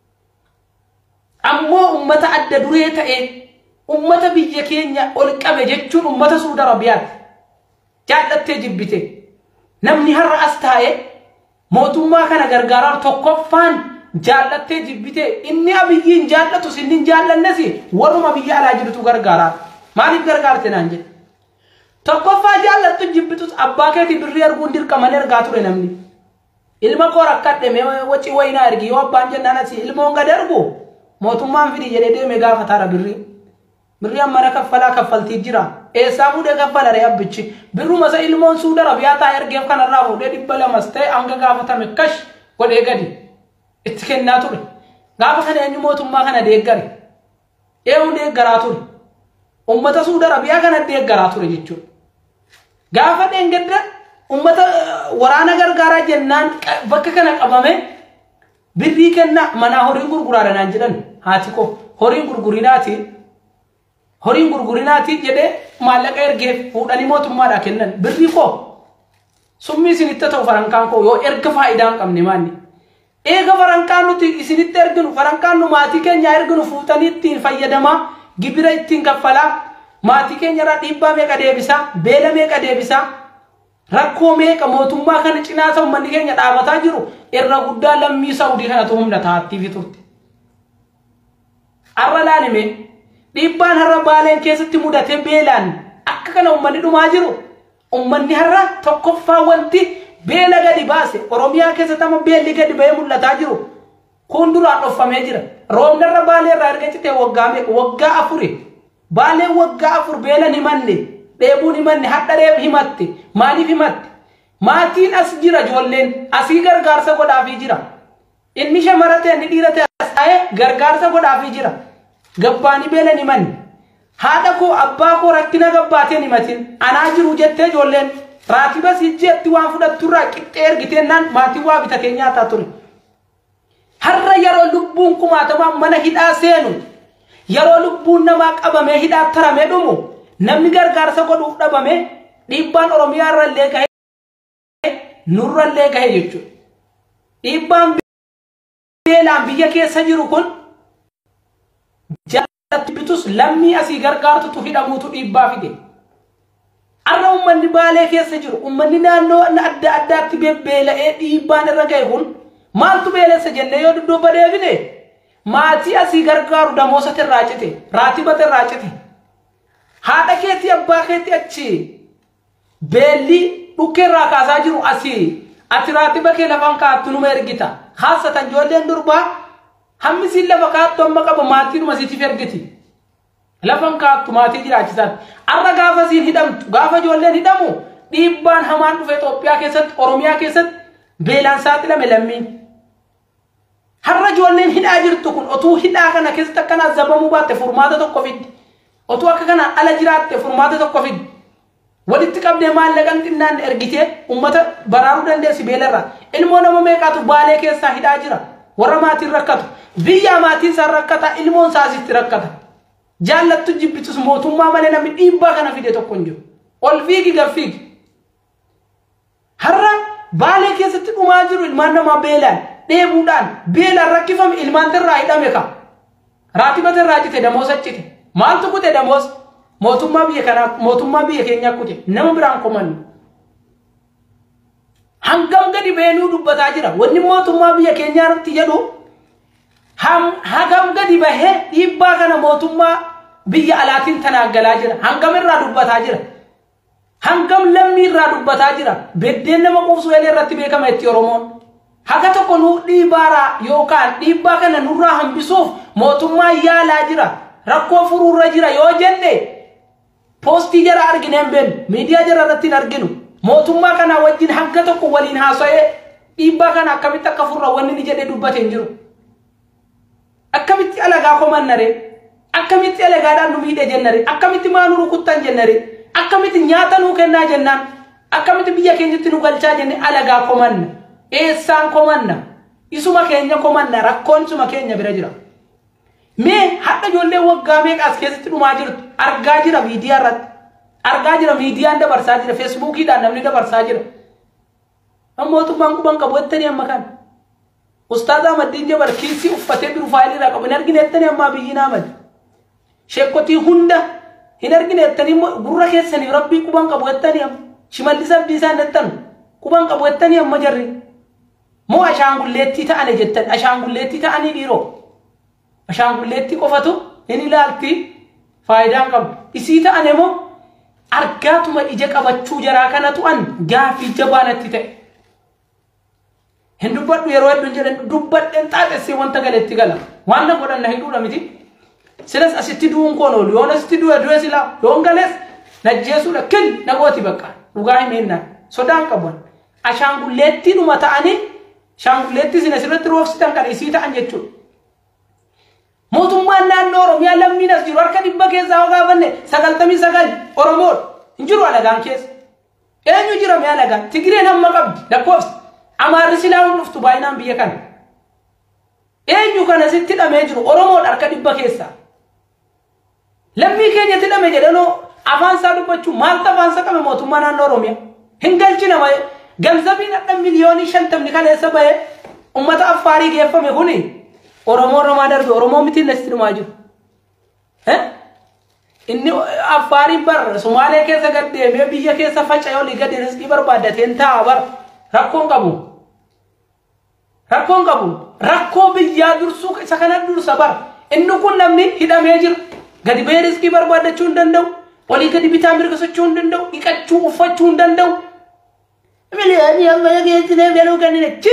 ammoo ummata adda duree ta'e ummata biyya keenya ol qabe jechuun ummata Saudi Arabiyaati jaallattee jibbite namni har'a as taa'e mootummaa kana gargaaraa tokkoffaan jaallattee jibbite inni abiyyiin jaallatu sinnin jaallannasi waruma biyya alaa jirtu gargaaraa maaliif gargaarte naan jedhe tokkoffaa jaallattu jibbitus abbaa keetii birrii arguun dirqama ergaa ture namni ilma koo rakkadhe mee waci wayinaa ergi yoo abbaan jennaan asi ilmoon gad ergu mootummaan fidii jedhee deeme gaafataara birrii birrii ammana kaffalaa kaffaltii jira eessaa fuudhee kaffala ree abbichi birruma isa ilmoon Saudi Arabiyaa taa'e ergeef kanarraa fuudhee dhibba lamas ta'e hanga gaafatame kash godhee gadi itti kennaa ture gaafa kana eenyu mootummaa kana deeggare eenyu deeggaraa ture ummata Saudi Arabiyaa kana deeggaraa ture jechuudha gaafa dheengadda ummata waraana gargaaraa jennaan bakka kana qabame birrii kenna mana horii gurguraadhaan aan jedhan haati koo horii gurgurinaati horii gurgurinaati jedhee maallaqa ergeef fuudhanii mootummaadhaa kennan birrii koo summii isinitti ta'u farankaan koo yoo erga faayidaa hin qabne maanni eega farankaan nuti isinitti erginu farankaan nu maatii keenya erginu fuutanii ittiin fayyadamaa gibira ittiin kaffalaa maatii keenya irraa dhiibbaa meeqa deebisaa beela meeqa deebisaa rakkoo meeqa mootummaa kana cinaa ta'u manni keenya dhaabataa jiru irra guddaa lammii Saawudii kanatu humna taattii fi turte. Arra laalime dhiibbaan har'a Baaleen keessatti mudatee beelaan akka kana ummanni dhumaa jiru ummanni har'a tokkoffaa wanti beela gadi baase Oromiyaa keessatti amma beelli gadi ba'ee mul'ataa jiru kun duraan dhofamee jira. Roobni har'a Baalee irraa erga citee waggaa meeqa waggaa afuri Baaleen waggaa afur beela ni manne dheebuun himanne hadha dheeb himatte maaliif himatte maatiin as jira ijoolleen asii gargaarsa godhaafii jira inni shamarate inni dhiirate as ta'ee gargaarsa godhaafii jira gabbaanii beela ni manne haadha koo abbaa koo rakkina gabbaateen himatin anaa jiru jettee ijoolleen raatiba sijjeetti waan fudhatturraa qixxee ergiteennaan maatii waa bitatee nyaataa ture. Har'a yeroo lubbuun kumaatamaa mana hidhaa seenu yeroo lubbuun namaa qabamee hidhaa taramee dhumu namni gargaarsa godhuuf dhabame dhiibbaan Oromiyaa irra illee gahee nurra illee gahee jechuudha. Dhiibbaan beelaan biyya keessa jiru kun jaalatti bitus lammii asii gargaartutu hidhamuutu dhiibbaa fide. Har'a uummanni Baalee keessa jiru uummanni naannoo adda addaatti beela'ee dhiibbaan irra gahe kun maaltu beelessa jennee yoo dudduuba deebine maatii asii gargaaru damoosatti irraa cite raatibatti irraa cite. Haadha keetti abbaa keetti achi beelli dhukkeerraa kaasaa jiru asii ati raatiba kee lafaan kaattu numa ergita haasatan ijoolleen durbaa hammi siin lafa kaattu amma qaba maatii numa siitiif ergiti lafaan kaattu maatii jiraachisaatti arra gaafa siin hidhamtu gaafa ijoolleen hidhamu dhiibbaan hamaan dhufe Itoophiyaa keessatti Oromiyaa keessatti beelaan saaxilame lammiin har'a ijoolleen hidhaa jirtu kun otuu hidhaa kana keessatti akkana zabamuu baatte furmaata tokko fiddi. Otu akka kana ala jiraatte furmaata tokko fiddi walitti qabdee maallaqan xinnaan ergitee ummata baraaruu dandeessi beelarraa ilmoo nama meeqaatu Baalee keessaa hidhaa jira warra maatiin rakkatu biyya maatiin isaa rakkata ilmoon isaa asitti rakkata jaallattu jibbitus mootummaa malee namni dhiibbaa kana fide tokko hin jiru ol fiigi gaffiigi har'a Baalee keessatti dhumaa jiru ilmaan namaa beelaan dheebuudhaan beelaan rakkifame ilmaan irraa hidhame ka raatibata irraa cite damoosa cite. Maaltu kute damos mootummaa biyya kana mootummaa biyya keenya kute nama biraan komannu hangam gadi beenuu dubbataa jira wanni mootummaa biyya keenya irratti jedhu hangam gadi bahee dhiibbaa kana mootummaa biyya alaatiin tanaaggalaa jira hangam irraa dubbataa jira hangam lammii irraa dubbataa jira beddeen nama quubsu elee irratti beekama itti Oromoon haga tokko nu dhiibaaraa yookaan dhiibbaa kana nurraa hambisuuf mootummaa yaalaa jira. Rakkoo furuurra jira yoo jenne poostii jara argineen beenu miidiyaa jara irratti arginu mootummaa kana wajjin hanga tokko waliin haasa'ee dhiibbaa kana akkamitti akka furra wanni ni jedhee dubbate hin jiru. Akkamitti alagaa komannare akkamitti alagaadhaan nu miidhe jennare akkamitti maa nu rukuttan jennare akkamitti nyaata nuu kennaa jennaan akkamitti biyya keenyatti nu galchaa jenne alagaa komanna eessaan komanna isuma keenya komanna rakkoon isuma keenya bira jira. Mee hadda ijoollee waggaa meeqa as keessatti dhumaa jirtu argaa jira miidiyaa irratti argaa jira miidiyaan dabarsaa jira feesbuukiidhaan namni dabarsaa jira. Mootummaan quban qabu jettanii amma kan Ustaaz Ahmadiin Jabar kiisii uffatee biru faayilii irraa qabu hin argine jettanii ammaa biyyiin Ahmad sheekotii hunda hin argine jettanii gurra keessanii rabbii quban qabu jettanii amma Shimallis Abdiisaan jettanu quban qabu jettanii amma jarri moo ashaangulleettii ta'ane jettan ashaangulleettii ta'anii dhiiroo. Ashaangulleetti qofatu hin ilaalti faayidaan qabu isii ta'ane moo argaatuma ija qabachuu jaraa kanatu an gaafii jabaanatti ta'e hin dubbadhu yeroo hedduun jedhan dubbadhen xaaxessee wanta galetti gala waan na godhan na hidhuudha miti silas asitti du'uun koon oolu yoon asitti du'e du'e silaa yoon galees najjeesuudha kin nagooti bakka dhugaa himeennaan sodaan qaban ashaangulleettii dhuma ta'anii ashaangulleettii sin asirratti roofsitan kan isii ta'an jechuudha. Mootummaan naannoo Oromiyaa lammiin as jiru harka dhibba keessaa yoo gaafanne sagaltamii sagal Oromoon hin jiru alagaan keessa. Eenyu jira mee alagaan? Tigireen hamma qabdi lakkoofsa. Amaarri silaa hin dhuftu baay'inaan biyya kana. eenyu kana sitti hidhamee jiru Oromoo harka dhibba keessa lammii keenya hidhamee jedhanoo afaan isaa dubbachuu maaltu afaan isaa qabe mootummaa naannoo Oromiyaa hin galchina baye gamzabiin hadhan miliyoonii shantamni kaleessa baye ummata Affaarii geeffame kuni Oromoo Oromaa darbe Oromoo miti nasitti dhumaa jiru eh inni Affaarii bar Somaalee keessa gad deemee biyya keessa faca'ee olii gad riskii barbaadateen ta'a bar rakkoon qabu rakkoon qabu rakkoo biyyaa dursuu isa kana dursa bar inni kun namni hidhamee jira gadi bee riskii barbaadachuu hin danda'u olii gadi bitaa mirga socho'uu hin danda'u dhiqachuu uffachuu hin danda'u miliyoonii amma geessine galuu kanneen chi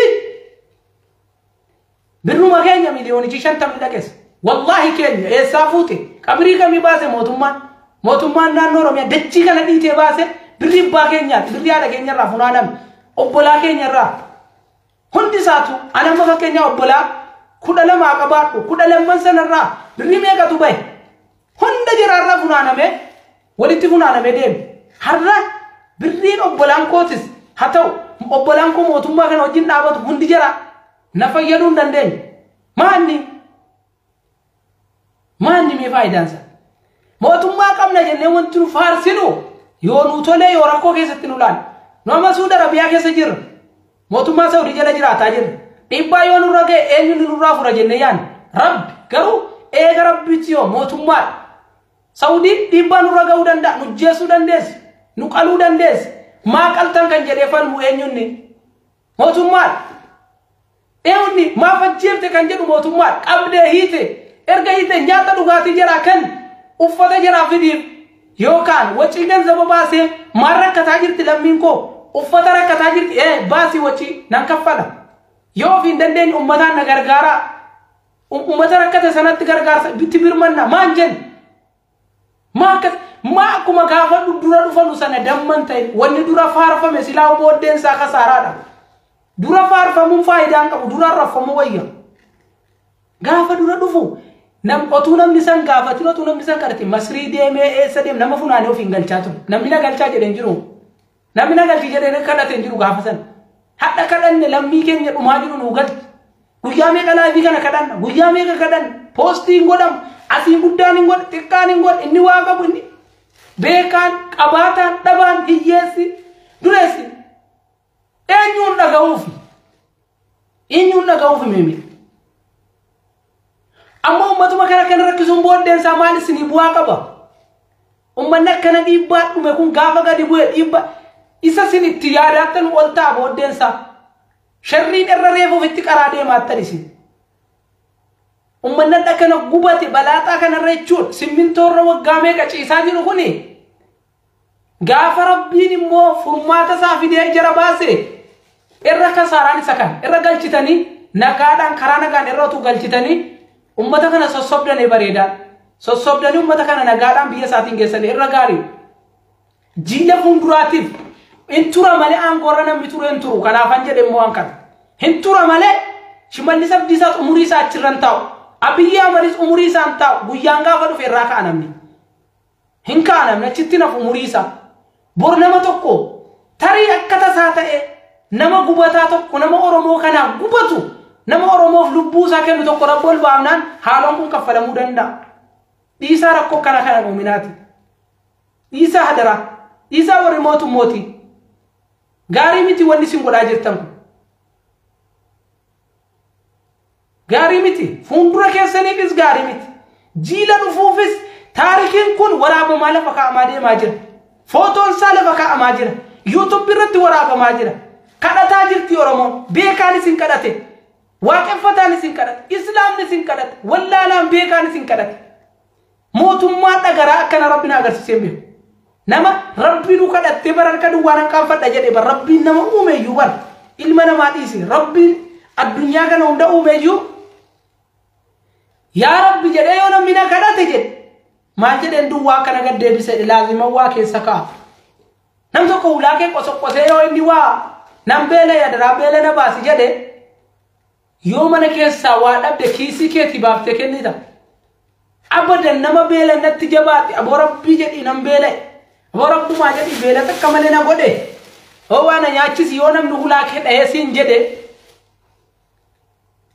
birruma keenya miliyoonii shantamni dhaqeessa wallahi keenya eessaa fuute qabrii kamii baase mootummaan mootummaan naannoo Oromiyaa dachii kana dhiitee baase birrii abbaa keenyaati birrii haadha keenyarraa funaaname obbolaa keenyarraa hundi isaatu anamma fakkeenya obbolaa kudha lamaa qabaadhu kudha lamman sanarraa birrii meeqatu bahe hunda jiraarraa funaaname walitti funaaname deeme har'a birriin obbolaan kootis haa ta'u obbolaan koo mootummaa kana wajjin dhaabatu hundi jira na fayyaduu hin dandeenye maanni maanni mee faayidaansa mootummaa qabna jennee wanti nu faarsinu yoo nu tolee yoo rakkoo keessatti nu laal nu amma Saudi Arabiyaa keessa jirra mootummaa Saudi jala jiraataa jirra dhiibbaa yoo nurra ga'e eenyu nurraa fura jennee yaanne rabbi garuu eega rabbitti yoo mootummaa Saudi dhiibbaa nurra ga'uu danda'a nu jeesuu dandeessi nu qaluu dandeessi maa qaltan kan jedhee falmu eenyunni mootummaa eenyunni maa fajjeefte kan jedhu mootummaa qabdee hiite erga hiite nyaata dhugaatii jira kan uffata jira fidiif yookaan wacii ganzaba baasee maal rakkataa jirti lammiin koo uffata rakkataa jirti eh baasii wacii nan kaffala yoo fi hin dandeenye ummataan na gargaara ummata rakkate sanatti gargaarsa bitti birmanna maan jenni maa akkas maa akkuma gaafa dura dhufanu sana damman ta'e wanni dura faarfame silaa booddeen isaa kasaaraadha dura faarfamuun faayidaan qabu dura raffamu wayya gaafa dura dhufu nam otuu namni san gaafatin otuu namni san kadhate masrii deemee eessa deem nama funaanee ofiin galchaa ture namni na galchaa jedheen jiru namni na galchi jedheen kadhateen jiru gaafa san hadha kadhanne lammii keenya dhumaa jiru nu galchi guyyaa meeqa laafii kana kadhanna guyyaa meeqa kadhanna poostii hin godhamu asii guddaan hin godhe xiqqaan hin godhe inni waa qabu inni beekaan qabaataan dhabaan hiyyeessi dureessi eenyuun dhaga'uufi eenyuun dhaga'uufi meemi amma ummatuma kana kana rakkisuun booddeen isaa maal isinii bu'aa qaba ummanni akkana dhiibbaa dhume kun gaafa gadi bu'e dhiibba isa isin itti yaadaattan ol ta'a booddeen isaa sharriin irra reefuuf itti qaraa deemaattan isin ummanni akkana gubate balaaxaa kanarra jechuun simmintoorra waggaa meeqa ciisaa jiru kuni gaafa rabbiin immoo furmaata isaa fidee jara baase irra kasaaraan isa kan irra galchitanii nagaadhaan karaa nagaan irra utuu galchitanii ummata kana sossobdane bareeda sossobdane ummata kana nagaadhaan biyya isaatiin geessanii irra gaarii jiila fuulduraatiif hin tura malee aangoorra namni ture hin turu kanaafan jedhe immoo hankan hin tura malee Shimallis Abdiisaas umurii isaa achirran taa'u Abiyyi Ahmedis umurii isaan taa'u guyyaan gaafa dhufe irraa ka'a namni hin ka'a namni achitti nafu umurii isaa bor nama tokko tarii akka tasaa ta'e nama gubataa tokko nama Oromoo kanaa gubatu nama Oromoof lubbuu isaa kennu tokko rabbool baafnaan haaloon kun kaffalamuu danda'a dhiisaa rakkoo kana kana muuminaati dhiisaa hadara dhiisaa warri mootummooti gaarii miti wanni isin godhaa jirtan kun gaarii miti fuuldura keessaniifis gaarii miti jiila dhufuufis taarikiin kun waraabamaa lafa kaa'amaa deemaa jira footoon isaa lafa kaa'amaa jira yuutuub irratti waraabamaa jira kadhataa jirti Oromoon beekaan isin kadhate waaqeffataan isin kadhate islaamni isin kadhate wallaalaan beekaan isin kadhate mootummaa dhagaraa akkana rabbiin agarsiisee beeku nama rabbiin u kadhatte bararka duwwaan hanqaanfadha jedhe bar rabbiin nama uumeeyyuu bar ilma namaa dhiisi rabbiin addunyaa kana hunda uumeeyyuu yaa rabbi jedhee yoo namni na kadhate jedhe maal jedheen duwwaa kana gad deebise laazima waa keessa kaa'a nam tokko ulaa kee qosoqqosee yoo inni waa nam beela yadaraa beela na baasi jedhe yoo mana keessaa waa dhabde kiisii keetii baaftee kennita abadan nama beela natti jabaatti aboo rabbii jedhii nam beela aboo rabbumaa jedhii beela takka malee na godhe oo waa na nyaachisi yoo namni ulaa kee dhahee siin jedhe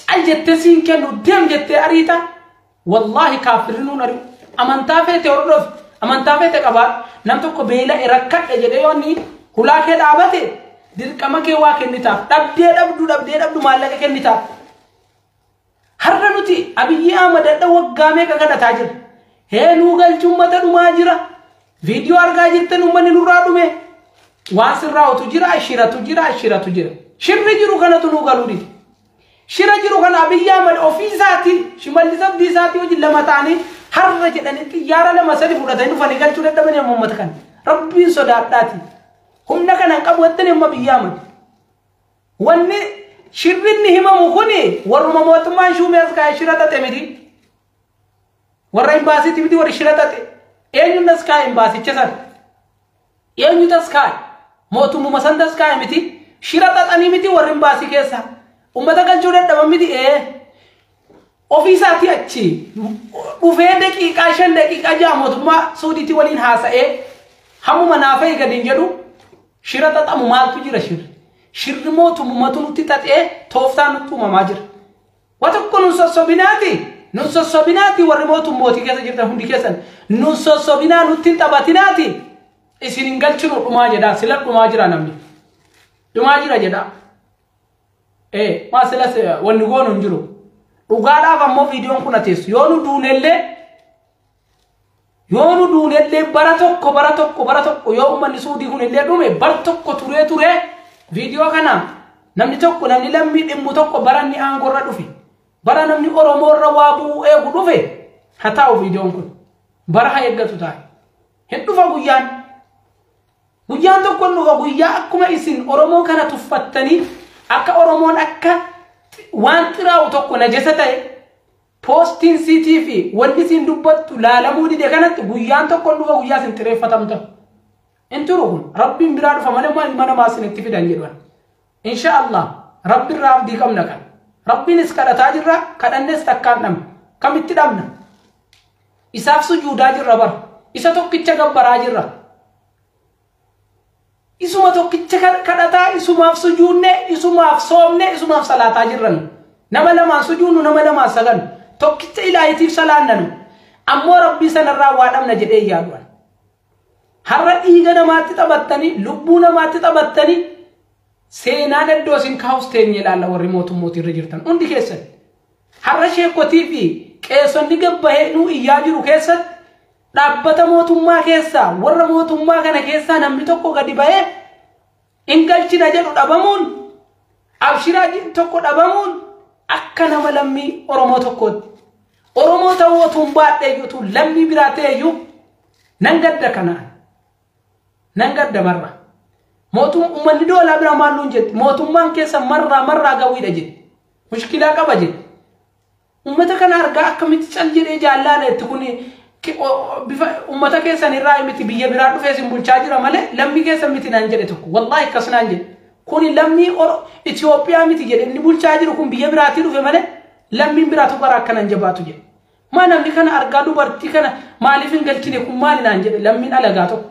caljette siin kennu dem jette arita wallahi kafirun ari amantaa feete ordof amantaa feete qaba nam tokko beela irakkadhe jedhe yonni hulaa kee dhaabate dirqama kee waa kennitaaf dhabdee dhabdu dhabdee dhabdu maallaqa kennitaaf har'a nuti Abiyyi Ahmad dadha waggaa meeqa kadhataa jira heenuu galchuun mata dhumaa jira viidiyoo argaa jirtan uummanni nurraa dhume waan sirraa'utu jira shiratu jira shiratu jira shirri jiru kanatu nu galuu diti shira jiru kana Abiyyi Ahmad ofiisaati Shimallis Abdiisaati wajjin lama ta'anii har'a jedhanii xiyyaara lama sadi fudhatanii dhufanii galchuu dadhabanii amma uummata kana rabbiin sodaadhaati humna kana qabu wattani amma Abiyyi Ahmad wanni shirrinni himamu kuni warruma mootummaan shuumees kaa'e shira xaxe miti warra imbaasiiti miti warri shira xaxe eenyuun das kaa'e imbaasicha san eenyu das kaa'e mootummaa san das kaa'e miti shira xaxanii miti warri imbaasii keessa ummata galchuu dadhaban miti ee ofiisaati achi dhufee daqiiqaa shan daqiiqaa ja'a mootummaa suudiitti waliin haasa'ee hammuma naafa'e gadiin jedhu shira xaxamu maaltu jira shirri shirri mootummatu nutti xaxee tooftaan nutti uumamaa jira watakko nun sossobinaati nun sossobinaati warri mootummooti keessa jirtan hundi keessan nun sossobinaa nutti taphatinaati isin hin galchinu dhumaa jedha sila dhumaa jira namni dhumaa jira jedha ee maa silas wanni goonu hin jiru dhugaadhaaf ammoo viidiyoon kun ateessu yoo nu duunellee yoo nu duunellee bara tokko bara tokko bara tokko yoo uummanni suudii kunillee dhume bara tokko turee turee viidiyoo kana namni tokko namni lammii dhimmu tokko baranni aangorra dhufe bara namni oromoorra waa bu'u eegu dhufe haa ta'u viidiyoon kun bara haa eeggatu taa'e hin dhufa guyyaan guyyaan tokko hin dhufa guyyaa akkuma isin oromoo kana tuffattanii akka oromoon akka waan xiraa'u tokko najasa ta'e poostiin siitii fi wanni isin dubbattu laalamuu dide kanatti guyyaan tokko hin dhufa guyyaa isin xireeffatamta inturu kun rabbiin biraa dhufa mana mana maasinitti fidan jedhan insha Allah rabbi raaf di kamna kan rabbiin is kadhataa jirra kadhannes takkaan dhamna kamitti dhamna isaaf sujuudaa jirra bar isa tokkicha gabbaraa jirra isuma tokkicha kadhataa isumaaf sujuunne isumaaf soomne isumaaf salaataa jirran nama lamaan sujuunnu nama lamaan sagan tokkicha ilaahitiif salaannanu ammoo rabbii sanarraa waa dhamna jedhee yaaduan har'a dhiiga namaatti taphattanii lubbuu namaatti taphattanii seenaa daddoo isin kaawusteen ilaalla warri mootummooti irra jirtan hundi keessan har'a sheekotii fi qeessonni gabbahee nuu iyyaa jiru keessatti dhaabbata mootummaa keessaa warra mootummaa kana keessaa namni tokko gadi bahee in galchina jedhu dhabamuun abshiraa tokko dhabamuun akka nama lammii oromoo tokkooti oromoo ta'uu otuun baadheeyyuutu lammii biraa ta'eeyyuu nan gadda kanaan nan gadda marra mootum ummanni doolaa bira maalluun jedhe mootummaan keessa marraa marraa gawiidha jedhe mushkilaa qaba jedhe ummata kana argaa akkamitti cal jedhee jaallaaleetti kun bifa ummata keessan irraa miti biyya biraa dhufee sin bulchaa jira malee lammii keessa miti naan jedhe tokko wallahi akkas naan jedhe kun lammii Itoophiyaa miti jedhe inni bulchaa jiru kun biyya biraatii dhufe malee lammiin biraatu bara akkanan jabaatu jedhe maa namni kana argaa dubartii kana maaliif hin galchine kun maali naan jedhe lammiin alagaa tokko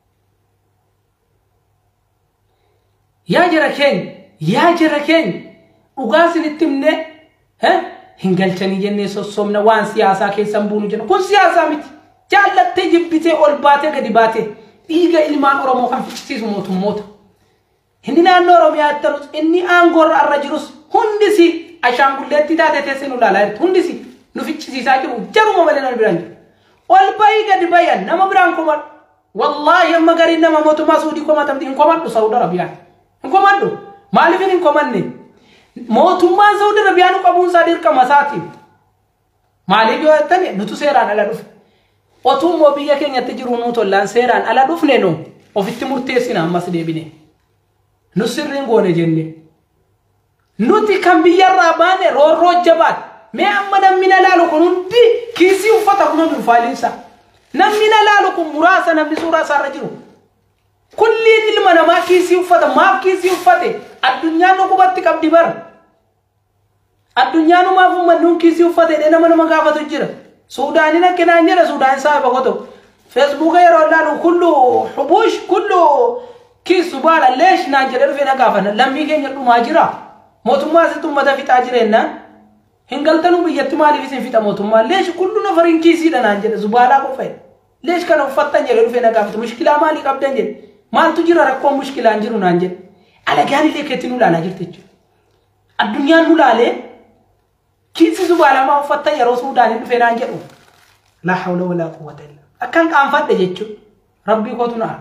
yaa jara keenya yaa jara keenya dhugaa isinitti himne hin galchanii jennee sossobna waan siyaasaa keessan buunu jenna kun siyaasaa miti jaallattee jibbitee ol baatee gadi baatee dhiiga ilmaan oromoo kan fichisiisu mootummoota inni naannoo oromiyaatti tarus inni aangoorra arra jirus hundisi ashaangulleetti taate teessee nu laalaa jirtu hundisi nu fichisiisaa jiru jaruma malee nama biraan jiru ol bayii gadi bayan nama biraan komadhu wallaahi amma gariin nama mootummaa suudii komatamti hin komadhu Saudi Arabiyaan hin komadhu maaliif hin komanne mootummaan Saudi Arabiyaan qabuun isaa dirqama isaati maaliif yoo jettani nutu seeraan ala dhufe otuummoo biyya keenyatti jiru nu tollaan seeraan ala dhufne no ofitti murteessina ammas deebine nu sirriin goone jenne nuti kan biyyarraa baane roorroo jabaat mee amma namni na laalu kun hundi kiisii uffata kuma mirfaaliinsa namni na laalu kun muraasa namni suuraa isaarra jiru kulliin ilma namaa kiisii uffata maaf kiisii uffate addunyaan nu qubatti qabdi bara addunyaan maaf ummannuun kiisii uffate dee nama nama gaafatu jira suudaaniin akkinaan jedha suudaan saa bakoto feesbuuka yeroo laalu kullu hubuush kullu kiisu baala leesh naan jedhe dhufee na gaafana lammii keenya dhumaa jira mootummaa asitti ummata fixaa jireenna hingaltanu biyyatti maaliif isin fixa mootummaa leesh kullu nafarin kiisiidha naan jedhe zubaalaa qofa leesh kana uffattan jedhe dhufee na gaafatu mushkilaa maalii qabdan jedhe maaltu jira rakkoon mushkilaan jiru naan jedhe alagaan illee keetti nu laalaa jirti jechuudha addunyaan nu laalee kiisi zubaalaa maa uffattan yeroo suudaanii dhufee naan jedhu laa hawla walaa quwwata illa akkan qaanfadhe jechuudha rabbii kootu naa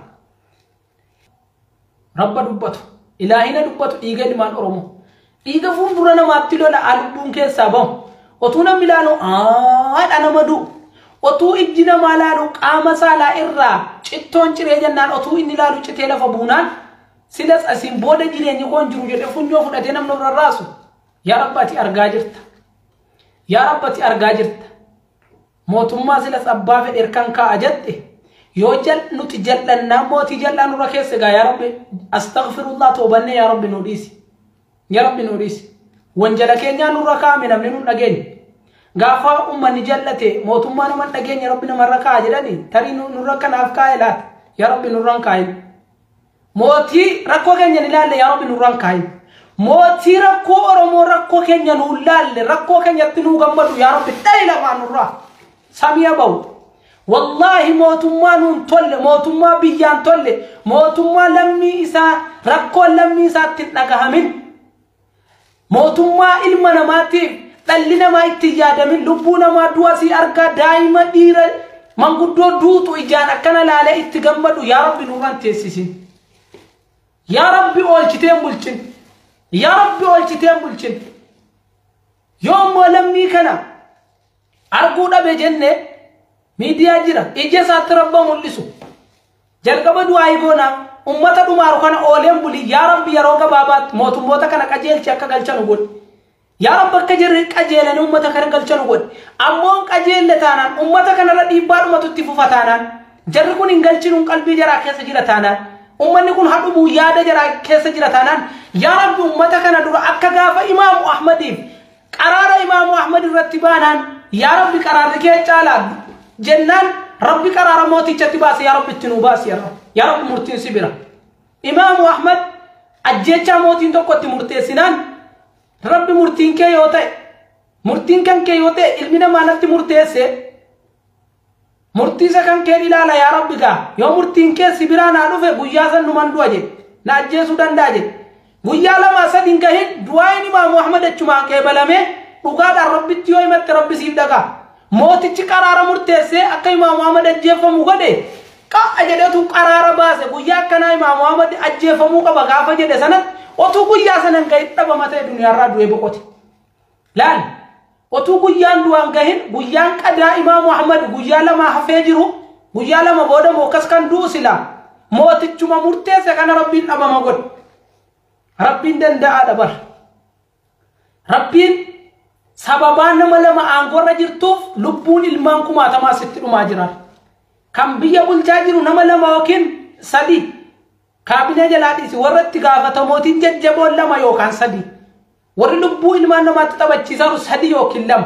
rabba dubbatu ilaahina dubbatu dhiiga ilmaan oromoo dhiiga fuuldura namaatti lola alubbuun keessaa bahu otuu namni ilaalu haadha nama du'u otuu ijji namaa ilaalu qaama saalaa irraa cittoon ciree jennaan otuu inni ilaalu citee lafa buunaan silas asiin booda jireenyi koon jiru jedhe funyoo fudhatee namni rarraasu yaa rabbati argaa jirta yaa rabbati argaa jirta mootummaa silas abbaa fedhe erkan kaa'a jette yoo jal nuti jal'annaa mootii jal'aa nurra keessa gaa yaa rabbi astaghfirullah toobanne yaa rabbi nu dhiisi yaa rabbi nu dhiisi wanjala keenyaa nurra kaa'ame namni nu dhageenye gaafa ummanni jallate mootummaa nama dhageenye rabbi namarra kaa'a jedhani tarii nurra kanaaf kaa'e laata yaa rabbi nurraan kaa'e mootii rakkoo keenya ilaalle yaa rabbi nurraan kaa'e mootii rakkoo oromoo rakkoo keenya nu ilaalle rakkoo keenyatti nu gammadu yaa rabbi dhayi lamaan nurraa samiya bahu wallahi mootummaa nuun tolle mootummaa biyyaan tolle mootummaa lammii isaa rakkoo lammii isaatti dhagahamin mootummaa ilma namaatiif dhalli namaa itti yaadamin lubbuu namaa du'a si argaa daa'ima dhiira manguddoo duutu ijaan akkana laalee itti gammadu yaa rabbi nurraan teessisin yaa rabbi oolchiteen bulchin yaa rabbi oolchiteen bulchin yoommoo lammii kana arguu dhabe jenne miidiyaa jira ija isaatti rabba mul'isu jalqaba du'aa iboona ummata dhumaaru kana ooleen buli yaa rabbi yeroo gabaabaatti mootummoota kana qajeelchi akka galchanu godhi yaa rabbi akka jirri qajeelanii ummata kana galchanu godhi ammoon qajeelle taanaan ummata kanarra dhiibbaa dhumatu itti fufa taanaan jarri kun hin galchinuun qalbii jaraa keessa jira taanaan ummanni kun hadhumuu yaada jaraa keessa jira taanaan yaa rabbi ummata kana dura akka gaafa imaamu ahmadiif qaraara imaamu ahmad irratti baanaan yaa rabbi qaraarri kee caalaa jennaan rabbi qaraara mootichatti baase yaa rabbi itti nuu baase yaa rabbi murtiin si bira imaamu ahmad ajjeechaa mootiin tokko itti murteessinaan rabbi murtiin kee yoo ta'e murtiin kan kee yoo ta'e ilmi namaa natti murteesse murtiisa kan kee ilaala yaa rabbi gaa yoo murtiin kee si biraa naa dhufe guyyaa san numan du'a jedhe na ajjeesuu danda'a jedhe guyyaa lamaa sadiin gahin du'aayin imaamu ahmad achumaan qeebalamee dhugaadhaan rabbitti yoo himatte rabbi siif dhagaa mootichi qaraara murteessee akka imaamu ahmad ajjeefamuu godhe qa'a jedhetu qaraara baase guyyaa akkanaa imaamu ahmad ajjeefamuu qaba gaafa jedhe sanatti otuu guyyaa sanan gahin dhabama ta'e duniyaarraa du'ee boqote laal otuu guyyaan du'aan gahin guyyaan qadaa imaamu ahmad guyyaa lama hafee jiru guyyaa lama booda mookas kan du'u silaa mootichuma murteesse kana rabbiin dhabama godhe rabbiin danda'a dabar rabbiin sababaan nama lama aangorra jirtuuf lubbuun ilmaan kumaatamaa sitti dhumaa jiran kan biyya bulchaa jiru nama lama yookiin sadi kaabinee jalaa dhiisi warra itti gaafatamootiin jajjaboon lama yookaan sadi warri lubbuu ilmaan namaatti taphachiisaru sadi yookiin lama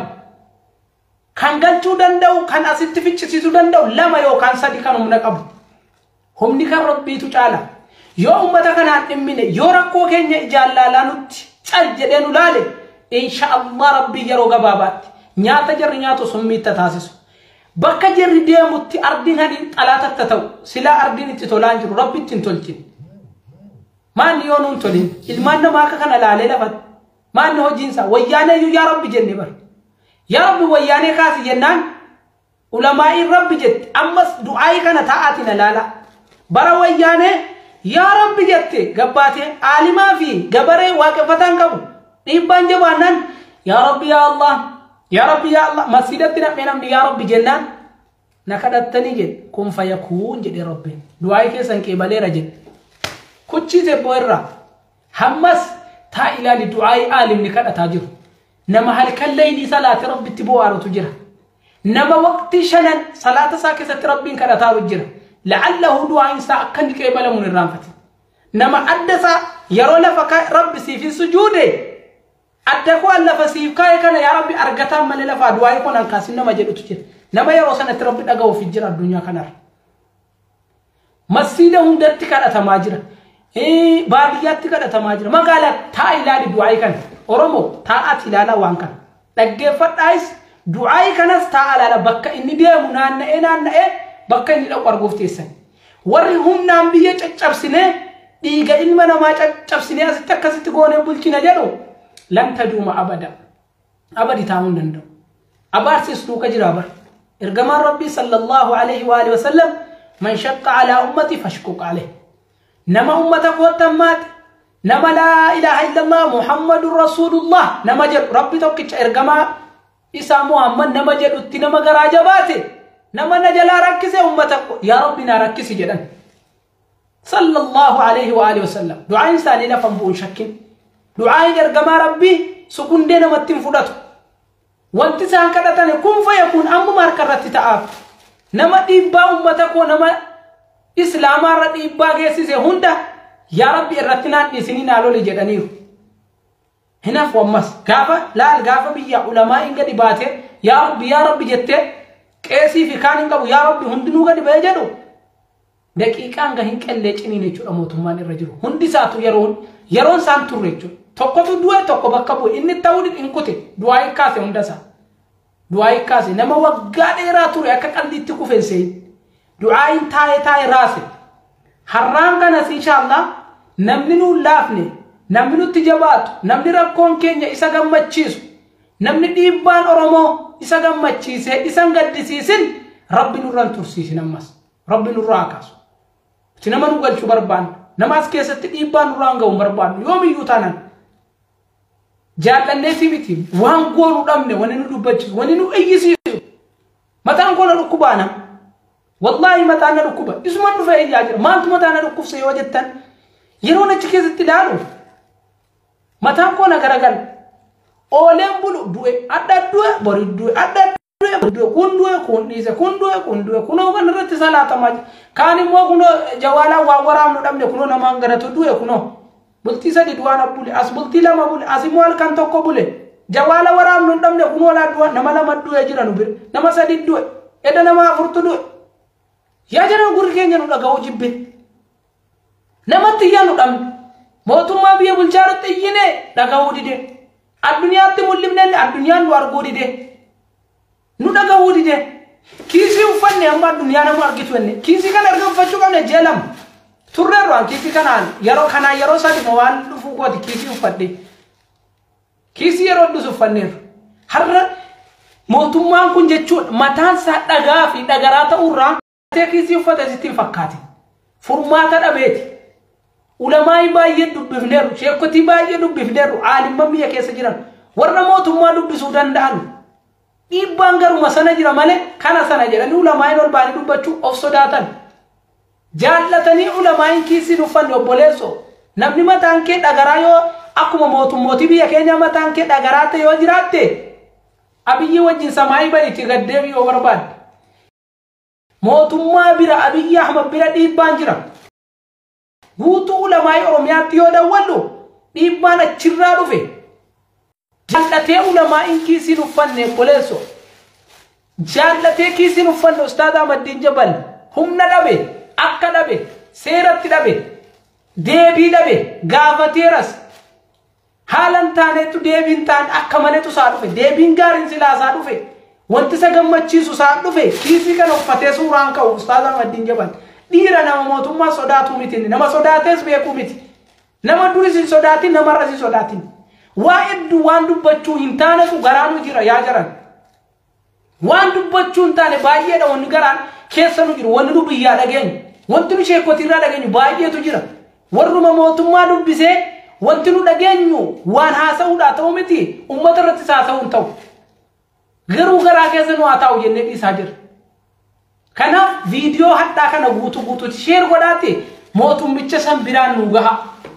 kan galchuu danda'u kan asitti ficcisiisuu danda'u lama yookaan sadi kan humna qabu humni kan rabbiitu caala yoo ummata kanaan dhimmine yoo rakkoo keenya ijaallaalaa nutti cal jedhee nu laale insha Allah rabbi yeroo gabaabaatti nyaata jarri nyaatu summiitta taasisu bakka jarri deemutti ardiin hadiin xalaatatta ta'u silaa ardiin itti tolaan jiru rabbi ittiin tolchin maanni yoo nuun tolin ilmaan namaa akka kana laalee lafatti maanni hojiinsa wayyaanee iyyuu yaa rabbi jenne bar yaa rabbi wayyaanee kaasi jennaan ulamaa'iin rabbi jetti ammas du'aa'ii kana ta'aatiin alaala bara wayyaanee yaa rabbi jette gabbaatee aalimaa fi gabaree waaqeffataan qabu dhiibbaan jabaanan yaa rabbi yaa Allah yaa rabbi yaa Allah masjidatti nam'ee namni yaa rabbi jennaan na kadhattanii jedhe kun fayakuun jedhe rabbiin du'aa'ii keessan qeebaleera jedhe kuchiise boo'irraa hammas taa ilaali du'aa'ii aalimni kadhataa jiru nama halkan laylii salaate rabbitti boo'aarutu jira nama waqtii shanan salaata isaa keessatti rabbiin kadhataa jira la'allahu du'aa'iin isaa akka inni qeebalamuun irraanfate nama adda isaa yeroo lafa rabbi siif sujuude adda ko alla fasiif kay kana ya rabbi argatam male la fa du'ay ko nan kasin nama jedhutu jira nama yaro sanati rabbi dagaw fi jira dunya kanar masjida hundatti kada tamajira eh baadiyatti kada tamajira magala ta ilali du'ay kan oromo ta atilala wankan dhaggeeffadhaayis du'aayi kanas ta'ala bakka inni deemu naanna'ee naanna'ee bakka inni dhaqu arguuf teessan warri humnaan biyya caccabsine dhiiga ilma namaa caccabsine asitti akkasitti goonee bulchina jedhu lan taduuma abada abadi taa'uu hin danda'u abaarsis duuka jira bar ergamaan rabbii sallallahu alaihi wa alihi wasallam man shaqqa ala ummati fashquq alayhi nama ummata kootammaat nama la ilaha illallah muhammadur rasulullah nama jedhu rabbi tokkicha ergamaa isa muhammad nama jedhutti nama garaa jabaate nama najala rakkise ummata ya rabbi na rakkisi jedhan sallallahu alaihi wa alihi wasallam du'aan isaanii lafan bu'un shakkin du'aan ergamaa rabbii sukundee namatti fudhatu wanti isaan kadhatane kun fayakun amma markarratti ta'aaf nama dhiibbaa ummata koo nama islaamaa irra dhiibbaa geessise hunda yaa rabbi irratti naan dhiisinii naa lole jedhaniiru hinaaf wammas gaafa laal gaafa biyya ulamaa hin gadi baate yaa rabbi yaa rabbi jettee qeesii fi kaan hin qabu yaa rabbi hundinuu gadi ba'ee jedhu daqiiqaan gahin qellee ciniin jechuudha mootummaan irra jiru hundi isaatu yeroon yeroon isaan turre jechuudha tokkotu du'e tokko bakka bu'e inni ta'uu hin kute du'aa kaase hunda isaa du'aa kaase nama waggaa dheeraa ture akka qalbiitti kufeesse du'aa hin taa'e taa'e raase harraan kanas inshallah namni nu laafne namni nutti jabaatu namni rakkoon keenya isa gammachiisu namni dhiibbaan oromoo isa gammachiise isan gaddisiisin rabbi nurraan tursiisin ammas rabbi nurraa kaasu ti nama nu galchu barbaan nama as keessatti dhiibbaan nurraan ga'u barbaan yoomiyyuu taanaan jaallanne miti waan goonu dhabne wani nu dubbachiisu wani nu eeyyisiisu mataan koona dhukkubaana wallahi mataan na dhukkuba isuma dhufe iyyaa jira maantu mataan na dhukkubse yoo jettan yeroo achi keessatti ilaalu mataan koona garagal ooleen bulu du'e adda du'e bori du'e adda du'e du'e kun du'e kun dhiise kun du'e kun du'e kunoo kan irratti salaatamaa kaan immoo kunoo jawaalaa waa waraabnu dhabne kunoo namaan gadatu du'e kunoo bultii sadi du'aan bule as bultii lama bule as immoo halkan tokko bule jawaala waraabnu dhabne kunoo laa du'a nama lama du'e jira nu bir nama sadi du'e edda nama afurtu du'e yaa jara gurri keenya nu dhaga'u jibbe namatti yaa nu dhabne mootummaa biyya bulchaarutti iyyine dhaga'uu dide addunyaatti mul'ifne addunyaan nu arguu dide nu dhaga'uu dide kiisii uffanne amma addunyaa nama argitu enne kiisii kan argachuu qabne jeelam turreerraan kiisii kanaan yeroo kanaa yeroo sadi waan dhufuu kooti kiisii uffadhe kiisii yeroo dhus uffanneerra har'a mootummaan kun jechuudha mataan isaa dhagaa fi dhagaraa ta'urraa ta'ee kiisii uffate sittiin fakkaate furmaata dhabeeti ulamaa baay'ee dubbifneeru sheekotii baay'ee dubbifneeru aalimman biyya keessa jiran warra mootummaa dubbisuu danda'an dhiibbaan garuma sana jira malee kana sana jedhanii ulamaa ol baanii dubbachuu of sodaatan jaallatanii ulamaa kiisii uffanne obboleessoo namni mataan kee dhagaraa yoo akkuma mootummootii biyya keenya mataan kee dhagaraa ta'e yoo jiraatte abiyyi wajjin samaayii ba'iitti gaddeebii yoo barbaadde mootummaa bira abiyyi ahmad bira dhiibbaan jira guutuu ulamaa oromiyaatti yoo dawwallu dhiibbaan achirraa dhufe jaallatee ulamaa kiisii uffanne obboleessoo jaallatee kiisii uffanne ustaad ahmadiin jabal humna dhabe akka dhabe seeratti dhabe deebii dhabe gaafateeras haalan taanetu deebiin taan akka maletu saa dhufe deebiin gaariin silaa saa dhufe wanti isa gammachiisu saa dhufe kiisii kana uffatee suuraan ka'u ustaad ahmadiin jabal dhiira nama mootummaa sodaatu miti nama sodaatees beeku miti nama duris hin sodaatin nama rasi sodaatin waa hedduu waan dubbachuu hin taanetu garaanu jira yaa jaran waan dubbachuu hin taane baay'eedha wanni garaan keessa nu jiru wanni nu biyyaa dhageenyu wanti nu sheekotiirraa dhageenyu baay'eetu jira warruma mootummaa dubbisee wanti nu dhageenyu waan haasa'uudhaa ta'u miti ummata irratti haasa'uun ta'u garuu garaa keessa nu haa taa'u jennee dhiisaa jira kanaaf viidiyoo hadhaa kana guutuu guutuutti sheer godhaate mootummicha san biraan nu gaha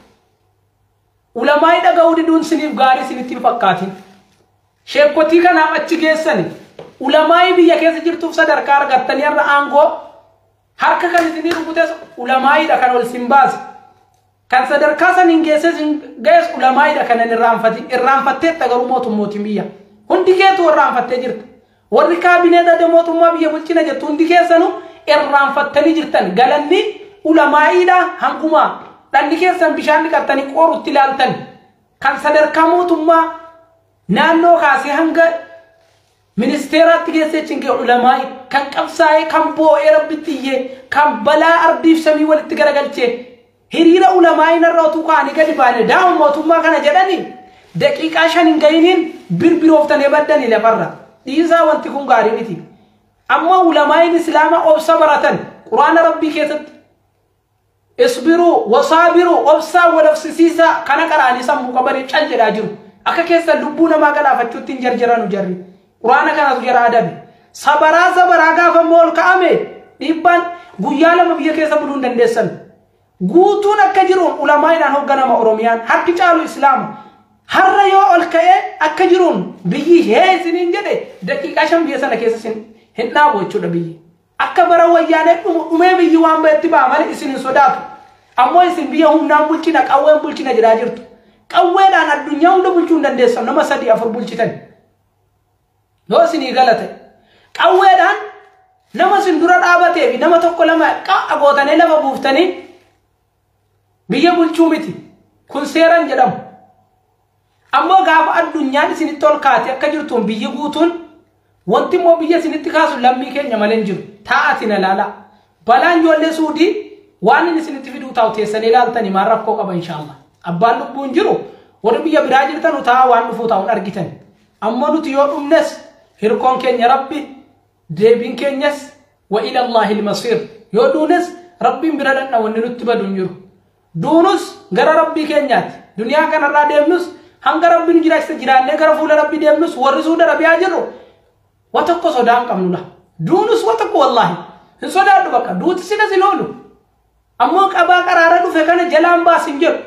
ulamaa dhaga'uu diduun siniif gaarii sinitti hin fakkaatin sheekotii kanaaf achi geessani ulamaa biyya keessa jirtuuf sadarkaa argattanii irra aangoo harka kan isinii rukutees ulamaa'idha kan ol sin baase kan sadarkaa san hin geesses gees ulamaa'idha kan irraanfati irraanfatteetta garuu mootummootiin biyya hundi keetu irraanfattee jirta warri kaabineeta mootummaa biyya bulchina jettu hundi keessanu irraanfattanii jirtan galanni ulamaa'idha hangumaa dhanni keessan bishaan dhiqattanii qorutti ilaaltan kan sadarkaa mootummaa naannoo kaasee hanga ministeeraatti geessee ke ulamaa kan qabsaa'ee kan boo'ee rabbittiyye kan balaa ardiif samii walitti garagalchee hiriira ulamaa inarrootu kaanii gadi baane daa'u mootummaa kana jedhanii daqiiqaa shan hin ga'iniin birbirooftanii baddanii lafarra dhiisaa wanti kun gaarii miti amma ulamaa islaama obsa baratan quraana rabbii keessatti isbiruu wasaabiru obsaa walabsisiisaa kana qaraanii sammuu qabanii cal jedhaa jiru akka keessa lubbuu namaa galaafachuutti hin jarjaranu jarri quraana kanatu jara adabi sabaraa sabaraa gaafa mool ka'ame dhiibbaan guyyaa lama biyya keessa buluu hin dandeessan guutuun akka jiruun ulamaa'idhaan hoogganama oromiyaan harki caalu islaama har'a yoo ol ka'ee akka jiruun biyyi hee isiniin jedhe daqiiqaa shan biyya sana keessa hin dhaabu jechuudha biyyi akka bara wayyaanee dhumee biyyi waan ba'etti ba'a malee isin hin sodaatu ammoo isin biyya humnaan bulchina qawween bulchina jedhaa jirtu qawweedhaan addunyaa hunda bulchuu hin dandeessan nama sadii afur bulchitan yoo isinii galate qawweedhaan nama isin dura dhaabatee fi nama tokko lama qa'a gootanii lafa buuftanii biyya bulchuu miti kun seeran jedhamu ammoo gaafa addunyaan isinitti ol kaate akka jirtuun biyyi guutuun wanti immoo biyya isinitti kaasu lammii keenya malee hin jiru taa'atiin ilaala balaan ijoollee suudii waan inni isinitti fiduu taa'u teessanii ilaaltanii maal rakkoo qaba inshaallah abbaan lubbuun jiru warri biyya biraa jirtanu taa'aa waan dhufuu taa'uun argitan ammoo nuti yoo dhumnes hirkoon keenya rabbi deebiin keenyas wa ila allahi almasir yoo duunes rabbiin bira dhandha wanni nutti baduun jiru duunus gara rabbii keenyaati duniyaa kanarraa deemnus hanga rabbiin jiraachisa jiraannee gara fuula rabbii deemnus warri suuda rabiyaa jirru wa tokko sodaan qabnudha duunus wa tokko wallahi hin sodaadhu bakka duuti sina siloolu ammoo qabaa qaraara dhufe kana jalaan baasin jedhu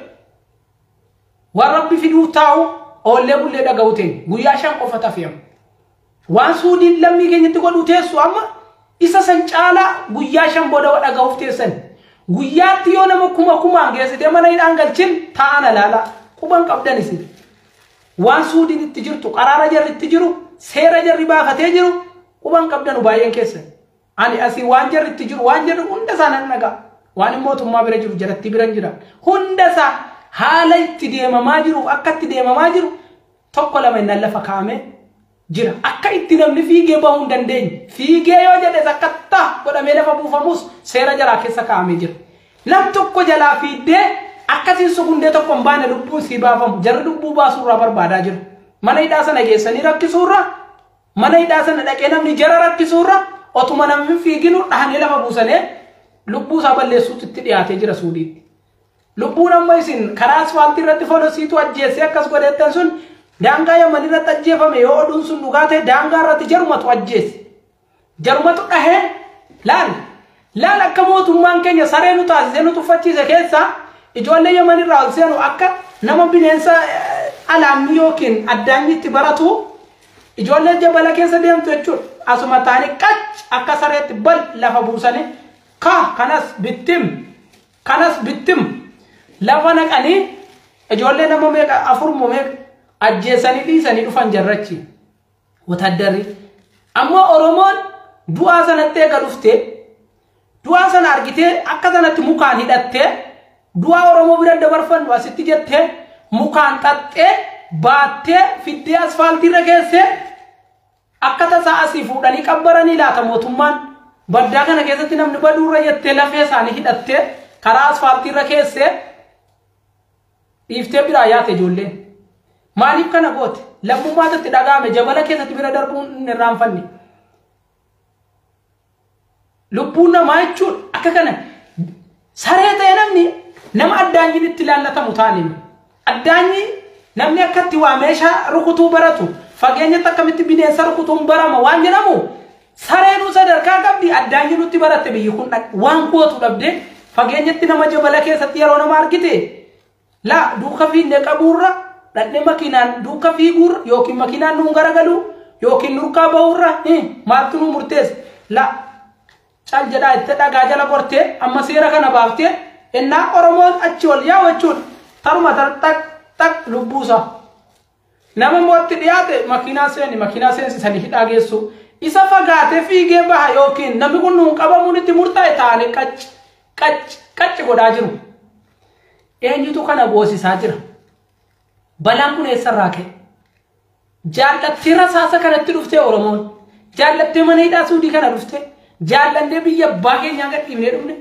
waan rabbi fiduu taa'u oollee bullee dhaga'u ta'e guyyaa shan qofa tafeemu waan suudiin lammii keenyatti godhuu teessu amma isa san caalaa guyyaa shan booda wa dhaga'uuf teessan guyyaatti yoo nama kuma kumaan geessitee mana hidhaan galchin taa'an alaala quban qabdan isin waan suudiin itti jirtu qaraara jarri itti jiru seera jarri baafatee jiru quban qabdanu baay'een keessan ani asii waan jarri itti jiru waan jarri hunda isaa nan dhagaa waan mootummaa bira jiru jaratti bira jira hunda isaa haala itti deemamaa jiru akka itti deemamaa jiru tokko lama inni lafa kaa'ame jira akka itti namni fiigee bahuu hin dandeenye fiigee yoo jedhe sakkatta godhamee lafa buufamus seera jalaa keessa kaa'amee jira nam tokko jalaa fiiddee akkasiin sugundee tokko hin baane lubbuun sii baafamu jarri lubbuu baasuurraa barbaadaa jiru mana hidhaa sana geessanii rakkisuurra mana hidhaa sana dhaqee namni jara rakkisuurra otuma namni fiiginu dhahanii lafa buusanii lubbuu isaa balleessuutti itti dhiyaatee jira suudiitti lubbuun amma isin karaa asfaaltii irratti folosiitu ajjeessee akkas godheettan sun daangaa yaman irratti ajjeefame yoo oduun sun dhugaa ta'e daangaa irratti jarumatu ajjeesse jarumatu dhahee laal laal akka mootummaan keenya saree nu taasisee nu tuffachiise keessaa ijoollee yaman irraa ol seenu akka nama bineensa alaamni yookiin addaanyitti baratu ijoollee jabala keessa deemtu jechuudha asuma taanii qac akka sareetti bal lafa buusanii ka kanas bittim kanas bittim lafa naqanii ijoollee nama meeqa afur moo meeqa ajjeesanii dhiisanii dhufan jarrachi wataddarri ammoo oromoon du'aa sanatti eega dhuftee du'aa sana argitee akka sanatti mukaan hidhattee du'aa oromoo bira dabarfannu asitti jettee mukaan xaxxee baattee fiddee asfaaltiirra keessee akka tasaa asii fuudhanii qabbaranii laata mootummaan baddaa kana keessatti namni baduurra jettee lafee isaanii hidhattee karaa asfaaltiirra keessee dhiiftee biraa yaate ijoolleen maaliif kana goote lammummaatti dhagaame jabala keessatti bira darbuun hin irraanfanne lubbuun namaa jechuun akka kana saree ta'e namni nama addaanyiin itti ilaallatamu taaniin addaanyi namni akkatti waa meeshaa rukutuu baratu fageenyatti akkamitti bineensa rukutuun barama waan jedhamu sareenuu sadarkaa qabdi addaanyi nutti baratte biyyi kun waan gootu dhabde fageenyatti nama jabala keessatti yeroo nama argite la duuka fiinne qabuurra dhadhe makiinaan duuka fiiguurra yookiin makiinaan nuun garagalu yookiin nurkaa bahurra maaltu nu murteessa la cal jedhaa itti dhagaa jala gortee amma seera kana baaftee innaa oromoon achi ol yaawwachuun taruma tak tak lubbuusa nama mootti dhiyaate makiinaa seeni makiinaa seensisanii hidhaa geessu isa fagaatee fiigee baha yookiin namni kun nuun qabamuun itti murtaa'e taane qac qac qac godhaa jiru eenyutu kana boosisaa jira balaan kun eessarraa ka'e jaallatti rasaasa kanatti dhuftee Oromoon jaallatti mana hidhaa Suudii kana dhuftee jaallanne biyya abbaa keenyaa gad dhiibnee dhufne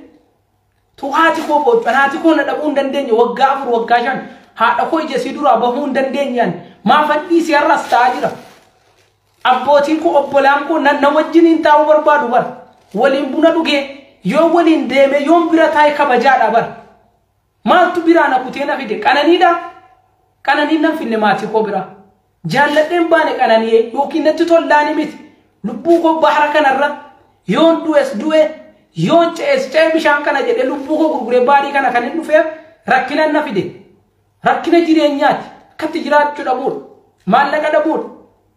tu haati koo booccan haati koo na dhabuu hin dandeenye waggaa afur waggaa shan haadha koo ijasii duraa bahuu hin dandeenyaan maafan dhiisii har'as ta'aa jira abbootiin koo obbolaan koo na wajjiniin taa'uu barbaadu bara waliin buna dhugee yoo waliin deeme yoon bira taa'e kabajaadha bara maaltu biraa na kutee na fide qananiidha qananiin nan finne maatii koo biraa jaalladheen baane qanani'ee yookiin natti tollaani miti lubbuu koo bahara kanarra yoon du'es du'e yoon ce'es ce'e bishaan kana jedhe lubbuu koo gurguree baadii kana kan hin dhufeef rakkina na fide rakkina jireenyaati akkatti jiraachuu dhabuudha maallaqa dhabuudha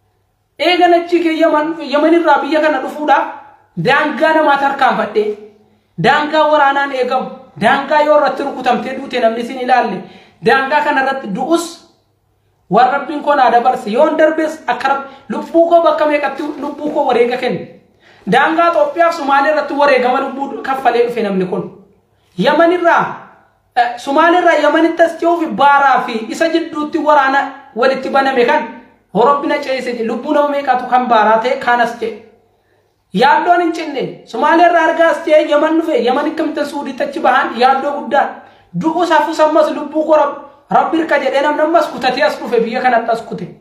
eegan achi kee yamanirraa biyya kana dhufuudhaaf daangaa namaatti harkaanfadhee daangaa waraanaan eegamu daangaa yoo irratti rukutamtee duute namni sin ilaalle daangaa kanarratti du'us waan rabbiin koo naa dabarse yoon darbees akka lubbuu koo bakka meeqatti lubbuu koo wareega kenne daangaa Itoophiyaaf Sumaalee irratti wareegama lubbuu kaffalee dhufe namni kun yamanirraa Sumaalee irraa yamanitti as ce'uuf baaraa fi isa jidduutti waraana walitti baname kan horobbina ce'ise lubbuu nama meeqatu kan baaraa ta'e kanas ce'e yaaddoon hin cinne Sumaalee irraa argaas ce'e yaman dhufe yaman akkamitti Suudiitti achi bahan yaaddoo guddaa du'u saafuu sammas lubbuu koo rabbi hirka jedhee namni ammas kutatee as dhufe biyya kanatti as kute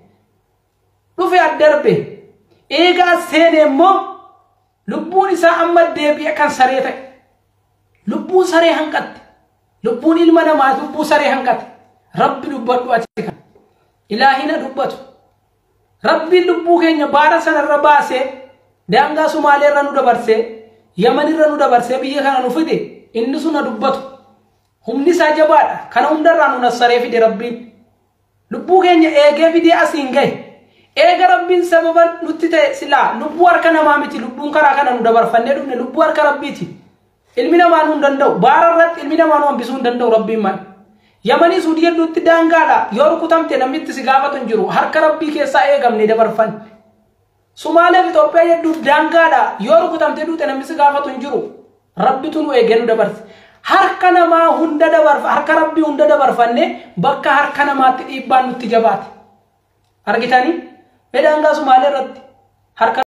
dhufe addarbe eegaa seenee immoo lubbuun isaa amma deebi'e kan saree ta'e lubbuun saree hanqatte lubbuun ilma namaa lubbuu saree hanqate rabbi dubbadhu ati kan ilaahina dubbatu rabbiin lubbuu keenya baara sanarra baasee daangaa Sumaalee irra nu dabarsee Yaman irra nu dabarsee biyya kana nu fide inni sun dubbatu humni isaa jabaadha kana hundarraa nu nassaree fide rabbiin lubbuu keenya eegee fidee asiin gahe eega rabbiin sababa nutti ta'e silaa lubbuu harka namaa miti lubbuun karaa kana nu dabarfannee dhufne lubbuu harka rabbiiti ilmi namaa nu hin danda'u baara irratti ilmi namaa nu hambisuu hin danda'u rabbiin maal Yamanii Suudii hedduutti daangaadha yoo rukutamte namni itti si gaafatu hin jiru harka rabbii keessaa eegamne dabarfan Sumaalee fi Itoophiyaa hedduu daangaadha yoo rukutamte duute namni si gaafatu hin jiru rabbitu nu eegee nu dabarse harka namaa hunda dabarfa harka rabbii hunda dabarfanne bakka harka namaatti dhiibbaan nutti jabaate argitanii daangaa Sumaalee irratti harka